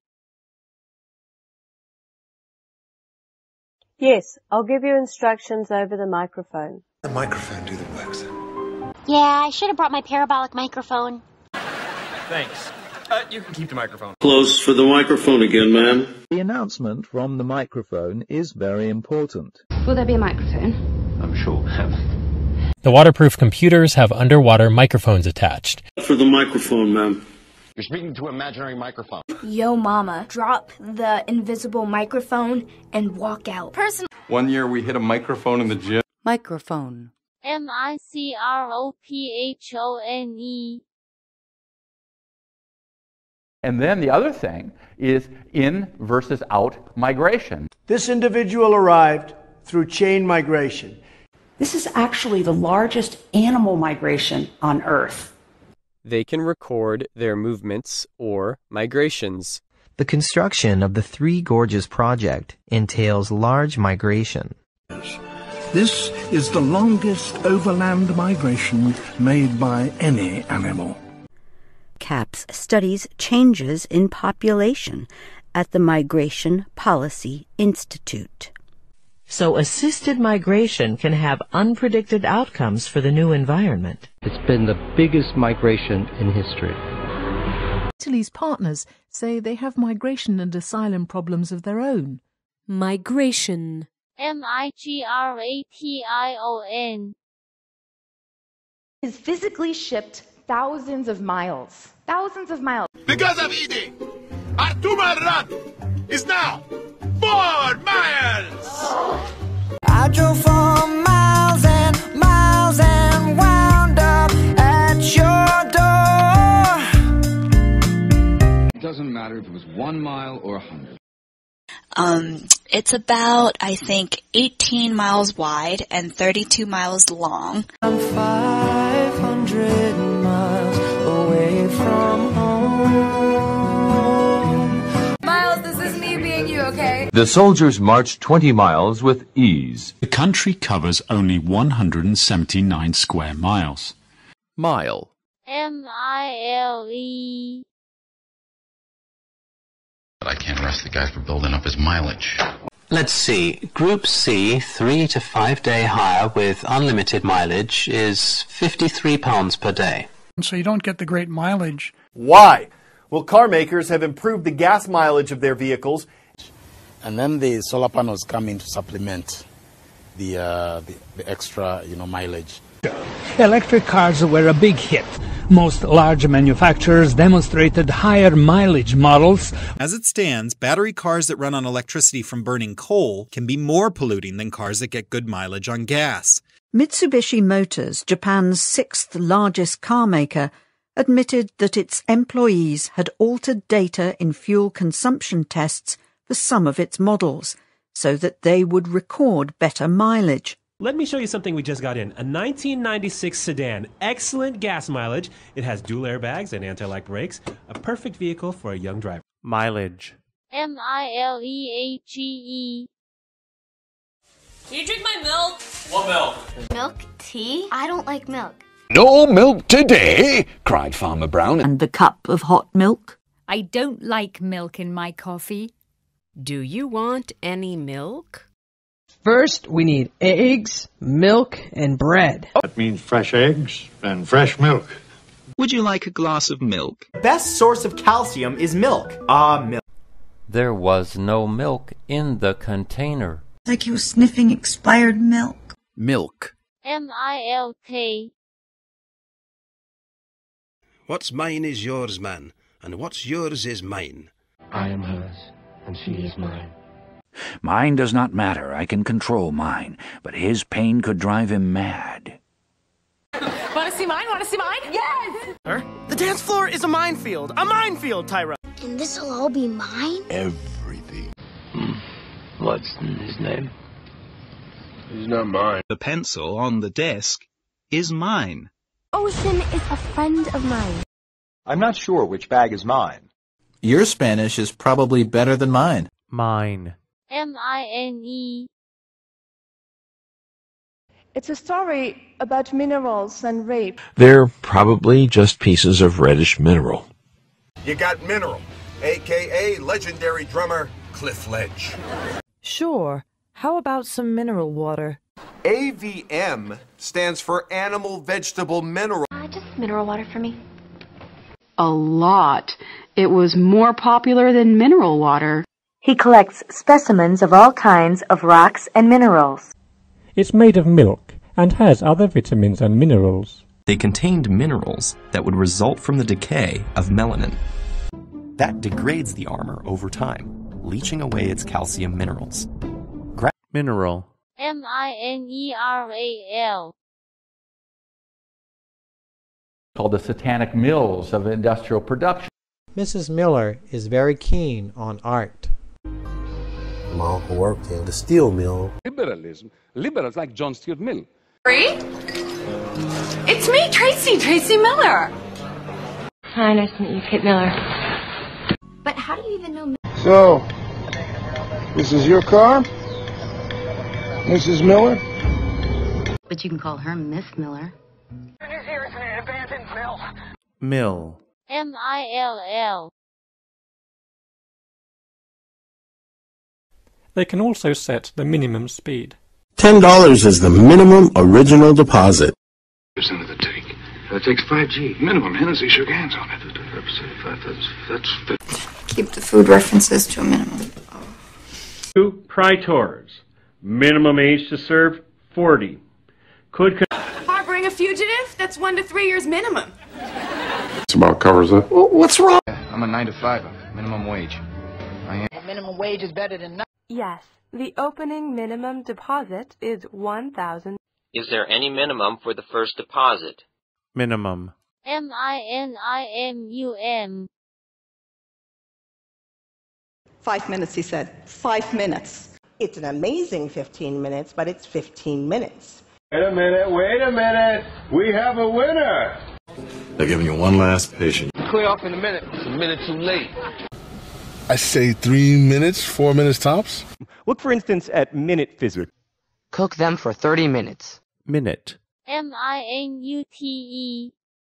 Yes, I'll give you instructions over the microphone. The microphone do the work, sir. Yeah, I should have brought my parabolic microphone. Thanks. You can keep the microphone. Close for the microphone again, ma'am. The announcement from the microphone is very important. Will there be a microphone? I'm sure we'll have. The waterproof computers have underwater microphones attached. For the microphone, ma'am. You're speaking to an imaginary microphone. Yo mama, drop the invisible microphone and walk out. Person. One year we hit a microphone in the gym. Microphone. microphone. And then the other thing is in versus out migration. This individual arrived through chain migration. This is actually the largest animal migration on Earth. They can record their movements or migrations. The construction of the Three Gorges project entails large migration. This is the longest overland migration made by any animal. CAPS studies changes in population at the Migration Policy Institute. So assisted migration can have unpredicted outcomes for the new environment. It's been the biggest migration in history. Italy's partners say they have migration and asylum problems of their own. Migration. migration. Is physically shipped thousands of miles. Thousands of miles. Because of eating, our 2-mile run is now 4 miles! I drove 4 miles and wound up at your door. It doesn't matter if it was 1 mile or 100. It's about, I think, 18 miles wide and 32 miles long. I'm 500 miles away from home. Miles, this is me being you, okay? The soldiers marched 20 miles with ease. The country covers only 179 square miles. Mile. mile. But I can't arrest the guy for building up his mileage. Let's see. Group C, 3 to 5 day hire with unlimited mileage is £53 per day. So you don't get the great mileage. Why? Well, car makers have improved the gas mileage of their vehicles. And then the solar panels come in to supplement the extra, mileage. Electric cars were a big hit. Most large manufacturers demonstrated higher mileage models. As it stands, battery cars that run on electricity from burning coal can be more polluting than cars that get good mileage on gas. Mitsubishi Motors, Japan's 6th largest car maker, admitted that its employees had altered data in fuel consumption tests for some of its models, so that they would record better mileage. Let me show you something we just got in. A 1996 sedan. Excellent gas mileage. It has dual airbags and anti-lock brakes. A perfect vehicle for a young driver. Mileage. mileage. Can you drink my milk? What milk? Milk tea? I don't like milk. No milk today, cried Farmer Brown. And the cup of hot milk? I don't like milk in my coffee. Do you want any milk? First, we need eggs, milk, and bread. That means fresh eggs and fresh milk. Would you like a glass of milk? The best source of calcium is milk. Milk. There was no milk in the container. Like you were sniffing expired milk. Milk. milt. What's mine is yours, man, and what's yours is mine. I am hers, and she is mine. Mine does not matter. I can control mine, but his pain could drive him mad. Want to see mine? Want to see mine? Yes! The dance floor is a minefield. A minefield, Tyra. And this'll all be mine? Everything. What's his name? He's not mine. The pencil on the desk is mine. Ocean is a friend of mine. I'm not sure which bag is mine. Your Spanish is probably better than mine. Mine. mine. It's a story about minerals and rape. They're probably just pieces of reddish mineral. You got Mineral, a.k.a. legendary drummer Cliff Ledge. Sure. How about some mineral water? AVM stands for Animal Vegetable Mineral. Just mineral water for me. A lot. It was more popular than mineral water. He collects specimens of all kinds of rocks and minerals. It's made of milk and has other vitamins and minerals. They contained minerals that would result from the decay of melanin. That degrades the armor over time, leaching away its calcium minerals. Mineral. mineral. called the satanic mills of industrial production. Mrs. Miller is very keen on art. My uncle worked in the steel mill. Liberalism. Liberals like John Stuart Mill. Free? It's me, Tracy Miller. Hi, nice to meet you, Kate Miller. But how do you even know? So, this is your car? Mrs. Miller? But you can call her Miss Miller. Mill. MILL. They can also set the minimum speed. $10 is the minimum original deposit. Into the tank. That takes 5G. Minimum. Hennessy shook hands on it. That's Keep the food references to a minimum. 2 Praetors. Minimum age to serve, 40. Harboring a fugitive? That's 1 to 3 years minimum. It's about covers it. What's wrong? I'm a 9-to-5, minimum wage. Minimum wage is better than nothing. Yes, the opening minimum deposit is $1,000. Is there any minimum for the first deposit? Minimum. MINIMUM. 5 minutes, he said. 5 minutes. It's an amazing 15 minutes, but it's 15 minutes. Wait a minute. We have a winner. They're giving you one last patient. Clear off in a minute. It's a minute too late. I say 3 minutes, 4 minutes tops. Look, for instance, at minute physics. Cook them for 30 minutes. Minute. MINUTE.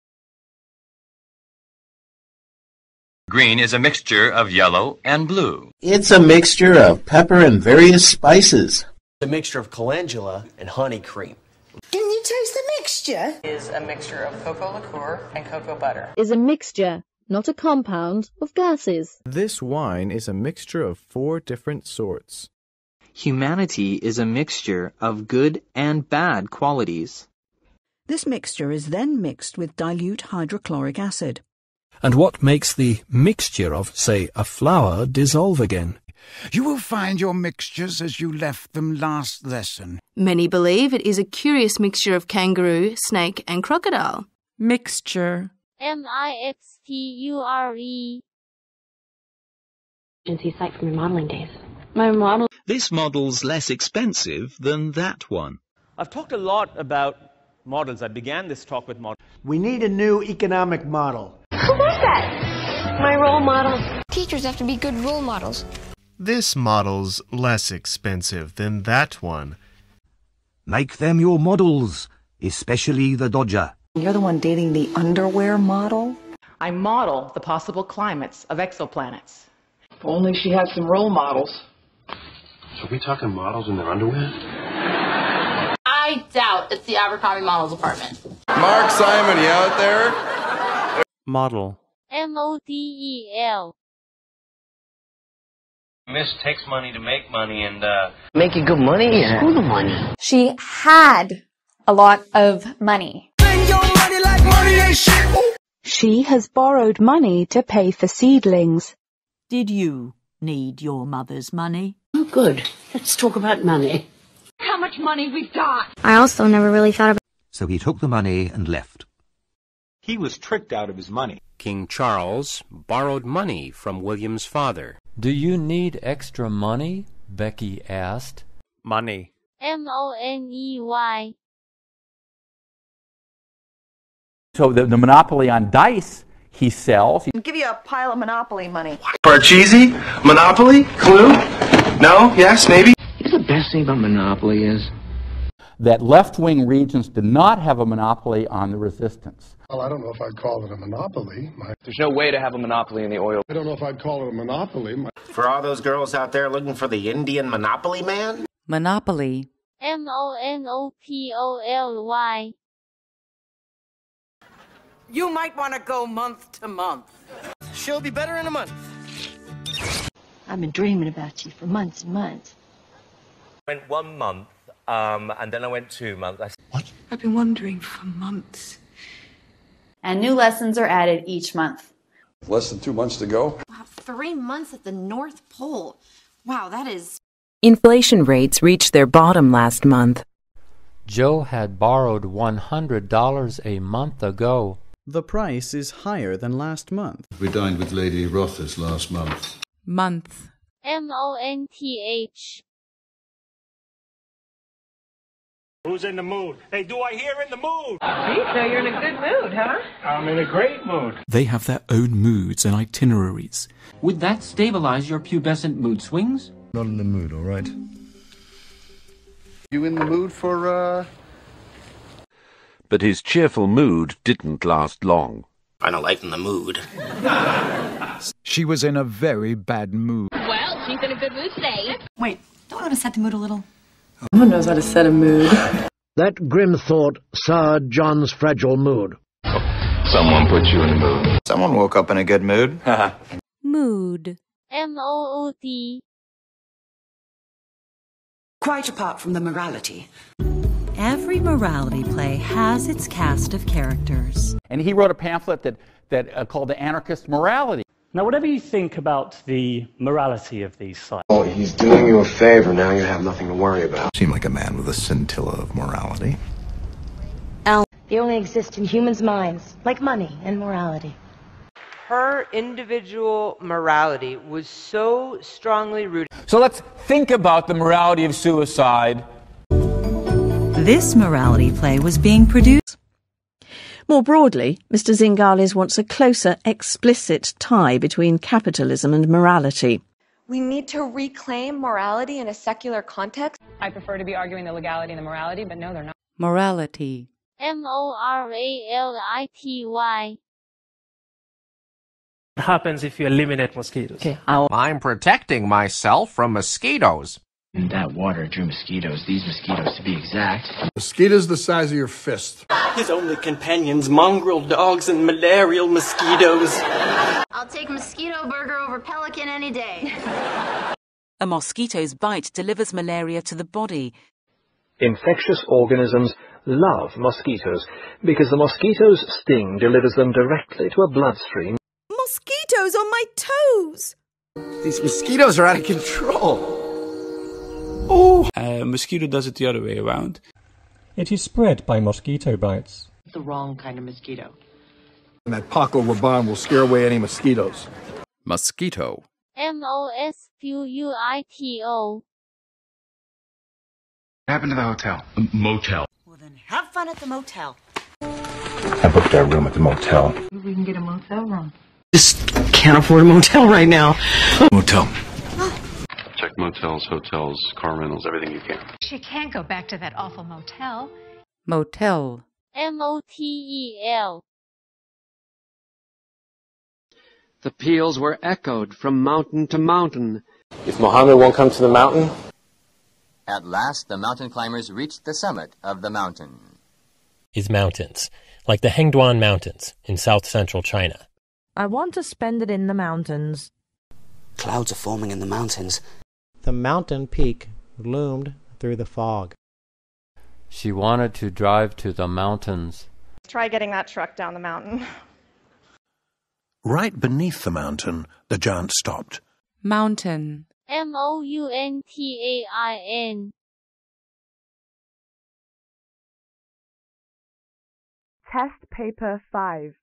Green is a mixture of yellow and blue. It's a mixture of pepper and various spices. A mixture of calendula and honey cream. Can you taste the mixture? Is a mixture of cocoa liqueur and cocoa butter. Is a mixture, not a compound, of gases. This wine is a mixture of 4 different sorts. Humanity is a mixture of good and bad qualities. This mixture is then mixed with dilute hydrochloric acid. And what makes the mixture of, say, a flower dissolve again? You will find your mixtures as you left them last lesson. Many believe it is a curious mixture of kangaroo, snake and crocodile. Mixture. MIXTURE. Agency site from your modeling days. My model. This model's less expensive than that one. I've talked a lot about models. I began this talk with models. We need a new economic model. Who was that? My role model. Teachers have to be good role models. This model's less expensive than that one. Make them your models, especially the Dodger. You're the one dating the underwear model? I model the possible climates of exoplanets. If only she had some role models. Are we talking models in their underwear? I doubt it's the Abercrombie Models Apartment. Mark Simon, you out there? Model. MODEL. Miss takes money to make money and, Making good money? Yeah. Screw the money. She had a lot of money. Spend your money like money ain't shit. She has borrowed money to pay for seedlings. Did you need your mother's money? Oh, good. Let's talk about money. How much money we've got? I also never really thought about. So he took the money and left. He was tricked out of his money. King Charles borrowed money from William's father. Do you need extra money? Becky asked. Money. MONEY. So the monopoly on dice he sells. I'll give you a pile of Monopoly money. Parcheesi? Monopoly? Clue? No? Yes? Maybe? You know the best thing about Monopoly is? That left-wing regions did not have a monopoly on the resistance. Well, I don't know if I'd call it a monopoly. There's no way to have a monopoly in the oil. I don't know if I'd call it a monopoly. For all those girls out there looking for the Indian Monopoly man? Monopoly. MONOPOLY. You might want to go month to month. She'll be better in a month. I've been dreaming about you for months and months. I went 1 month, and then I went 2 months. What? I've been wondering for months. And new lessons are added each month. Less than 2 months to go. Wow, 3 months at the North Pole. Wow, that is... Inflation rates reached their bottom last month. Joe had borrowed $100 a month ago. The price is higher than last month. We dined with Lady Rothes last month. Month. month. Who's in the mood? Hey, do I hear in the mood? So you're in a good mood, huh? I'm in a great mood. They have their own moods and itineraries. Would that stabilize your pubescent mood swings? Not in the mood, all right? You in the mood for, But his cheerful mood didn't last long. Trying to lighten the mood. She was in a very bad mood. Well, she's in a good mood today. Wait, don't we want to set the mood a little? No one knows how to set a mood. That grim thought soured John's fragile mood. Someone put you in the mood. Someone woke up in a good mood. Mood. mood. Quite apart from the morality. Every morality play has its cast of characters. And he wrote a pamphlet that called The Anarchist Morality. Now, whatever you think about the morality of these sites... Oh, he's doing you a favor. Now you have nothing to worry about. Seemed like a man with a scintilla of morality. They only exist in humans' minds, like money and morality. Her individual morality was so strongly rooted. So let's think about the morality of suicide. This morality play was being produced. More broadly, Mr. Zingales wants a closer, explicit tie between capitalism and morality. We need to reclaim morality in a secular context. I prefer to be arguing the legality and the morality, but no, they're not. Morality. morality. What happens if you eliminate mosquitoes? Okay, I'm protecting myself from mosquitoes. And that water drew mosquitoes, these mosquitoes to be exact. Mosquitoes the size of your fist. His only companions, mongrel dogs and malarial mosquitoes. I'll take mosquito burger over pelican any day. A mosquito's bite delivers malaria to the body. Infectious organisms love mosquitoes because the mosquito's sting delivers them directly to a bloodstream. Mosquitoes on my toes! These mosquitoes are out of control. Oh! Mosquito does it the other way around. It is spread by mosquito bites. The wrong kind of mosquito. And that Paco Rabanne will scare away any mosquitoes. Mosquito. mosquito. What happened to the hotel? Motel. Well, then have fun at the motel. I booked that room at the motel. We can get a motel room. Just can't afford a motel right now. Motel. Check motels, hotels, car rentals, everything you can. She can't go back to that awful motel. Motel. motel. The peals were echoed from mountain to mountain. If Mohammed won't come to the mountain... At last, the mountain climbers reached the summit of the mountain. Is mountains, like the Hengduan Mountains in south-central China. I want to spend it in the mountains. Clouds are forming in the mountains. The mountain peak loomed through the fog. She wanted to drive to the mountains. Try getting that truck down the mountain. Right beneath the mountain, the giant stopped. Mountain. mountain. Test paper 5.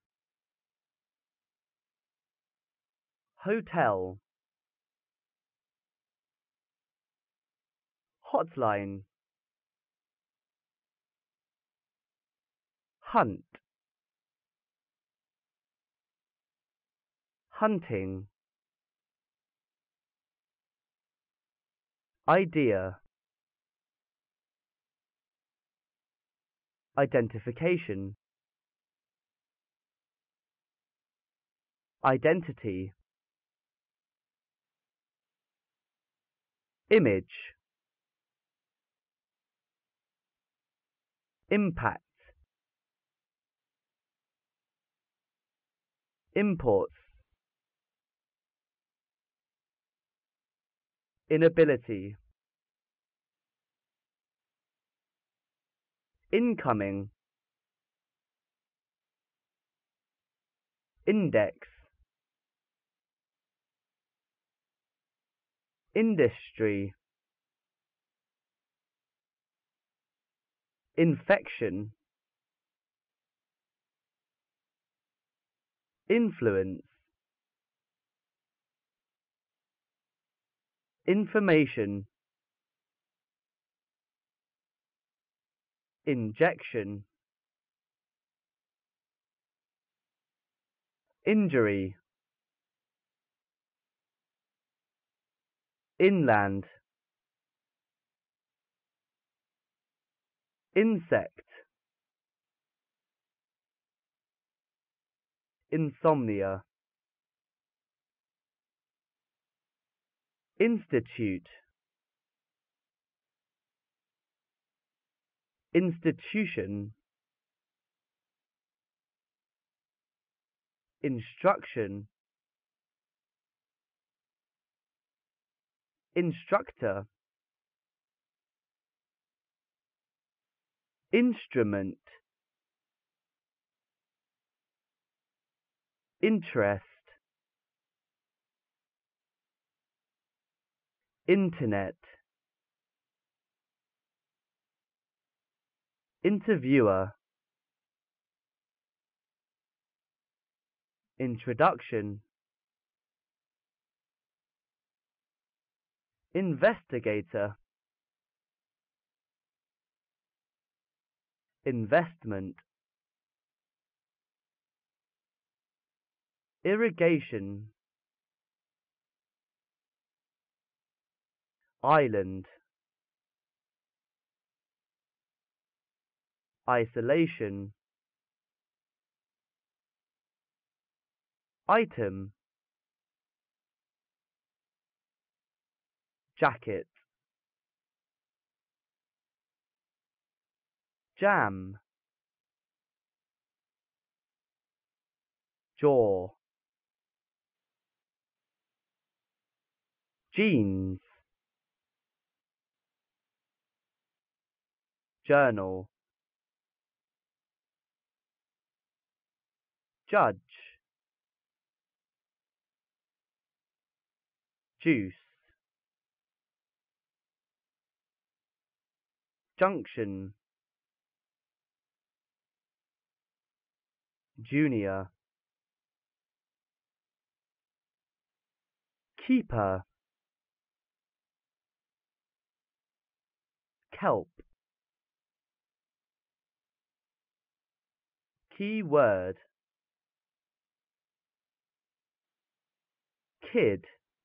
Hotel. Hotline. Hunt. Hunting. Idea. Identification. Identity. Image. Impact. Imports. Inability. Incoming. Index. Industry. Infection. influence, information, injection, injury, inland, insect, insomnia, institute, institution, instruction, instructor, instrument, interest, internet, interviewer, introduction, investigator, investment, irrigation, island, isolation, item, jacket, jam, jaw, jeans, journal, judge, juice, junction, junior, keeper, kelp, keyword, kid,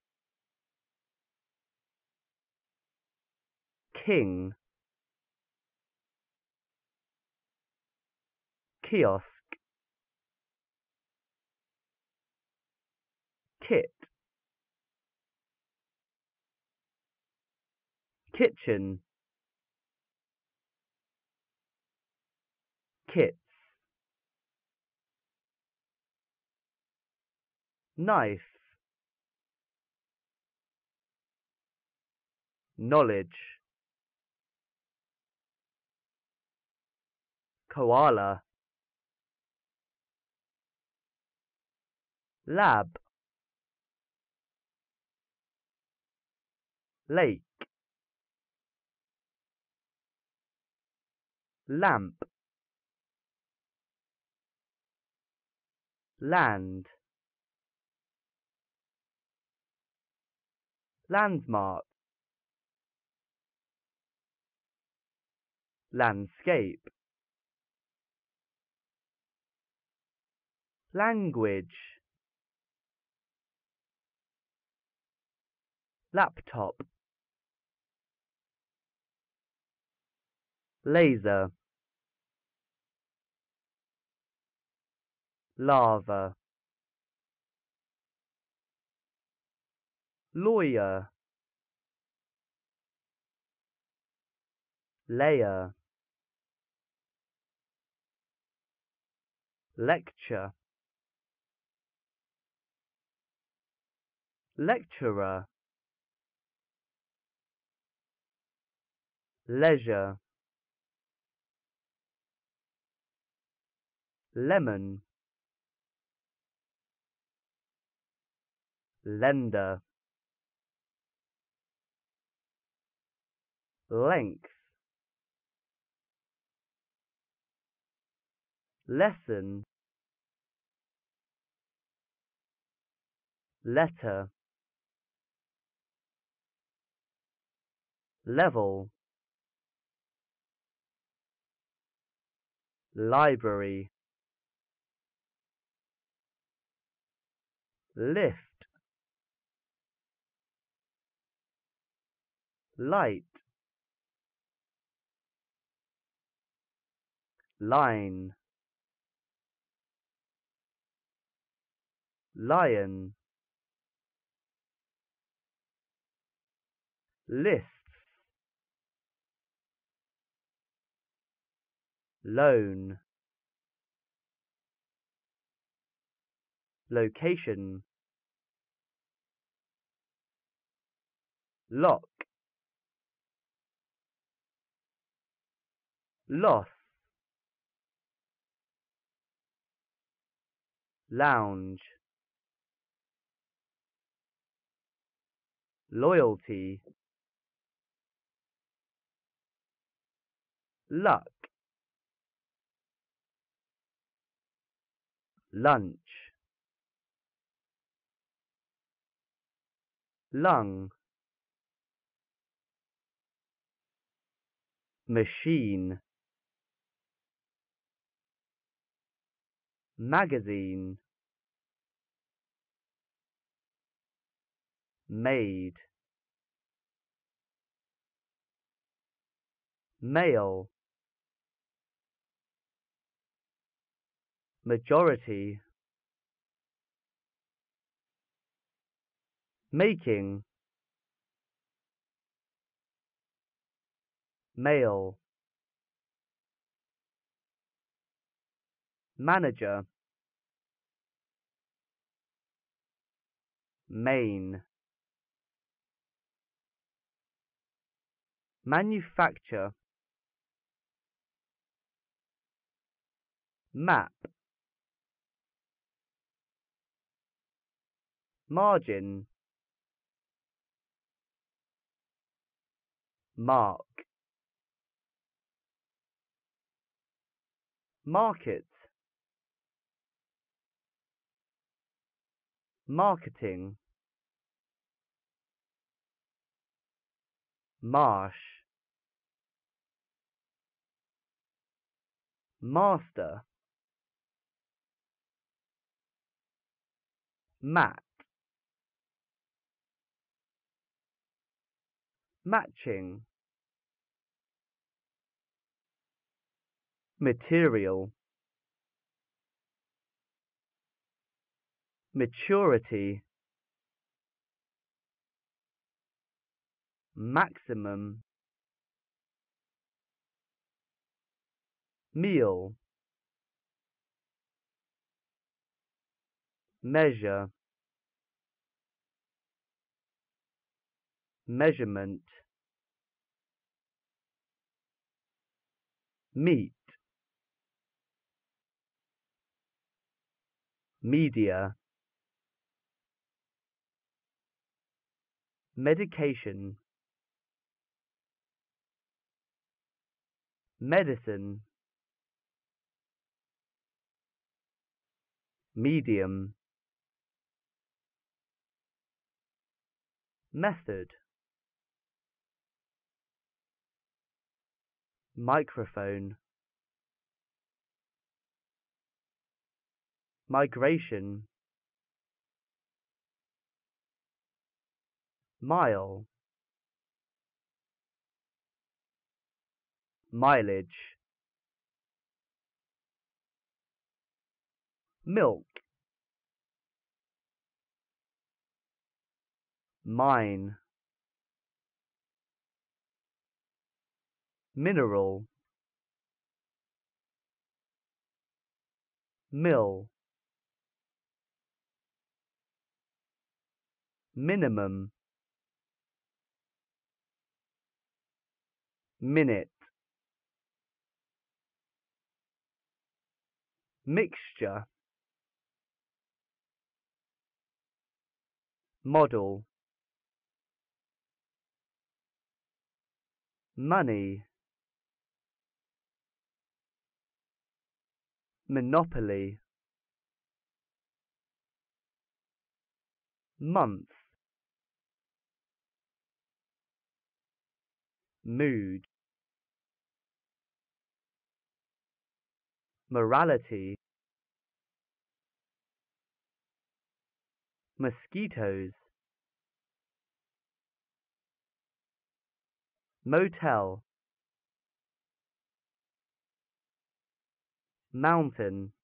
king, kiosk, kit, kitchen, kits, knife, knowledge, koala, lab, lake, lamp, land, landmark, landscape, language, laptop, laser, lava, lawyer, layer, lecture, lecturer, leisure, lemon, lender, length, lesson, letter, level, library, lift, light, line, lion, lists, loan, location, lock, loss, lounge, loyalty, luck, lunch, lung, machine, magazine, maid, male, majority, making, male, manager, main, manufacture, map, margin, mark, market, marketing, marsh, master, mat, matching, material, maturity, maximum, meal, measure, measurement, meet, media, medication, medicine, medium, method, microphone, migration, mile, mileage, milk, mine, mineral, mill, minimum, minute, mixture, model, money, monopoly, month, mood, morality, mosquitoes, motel, mountain,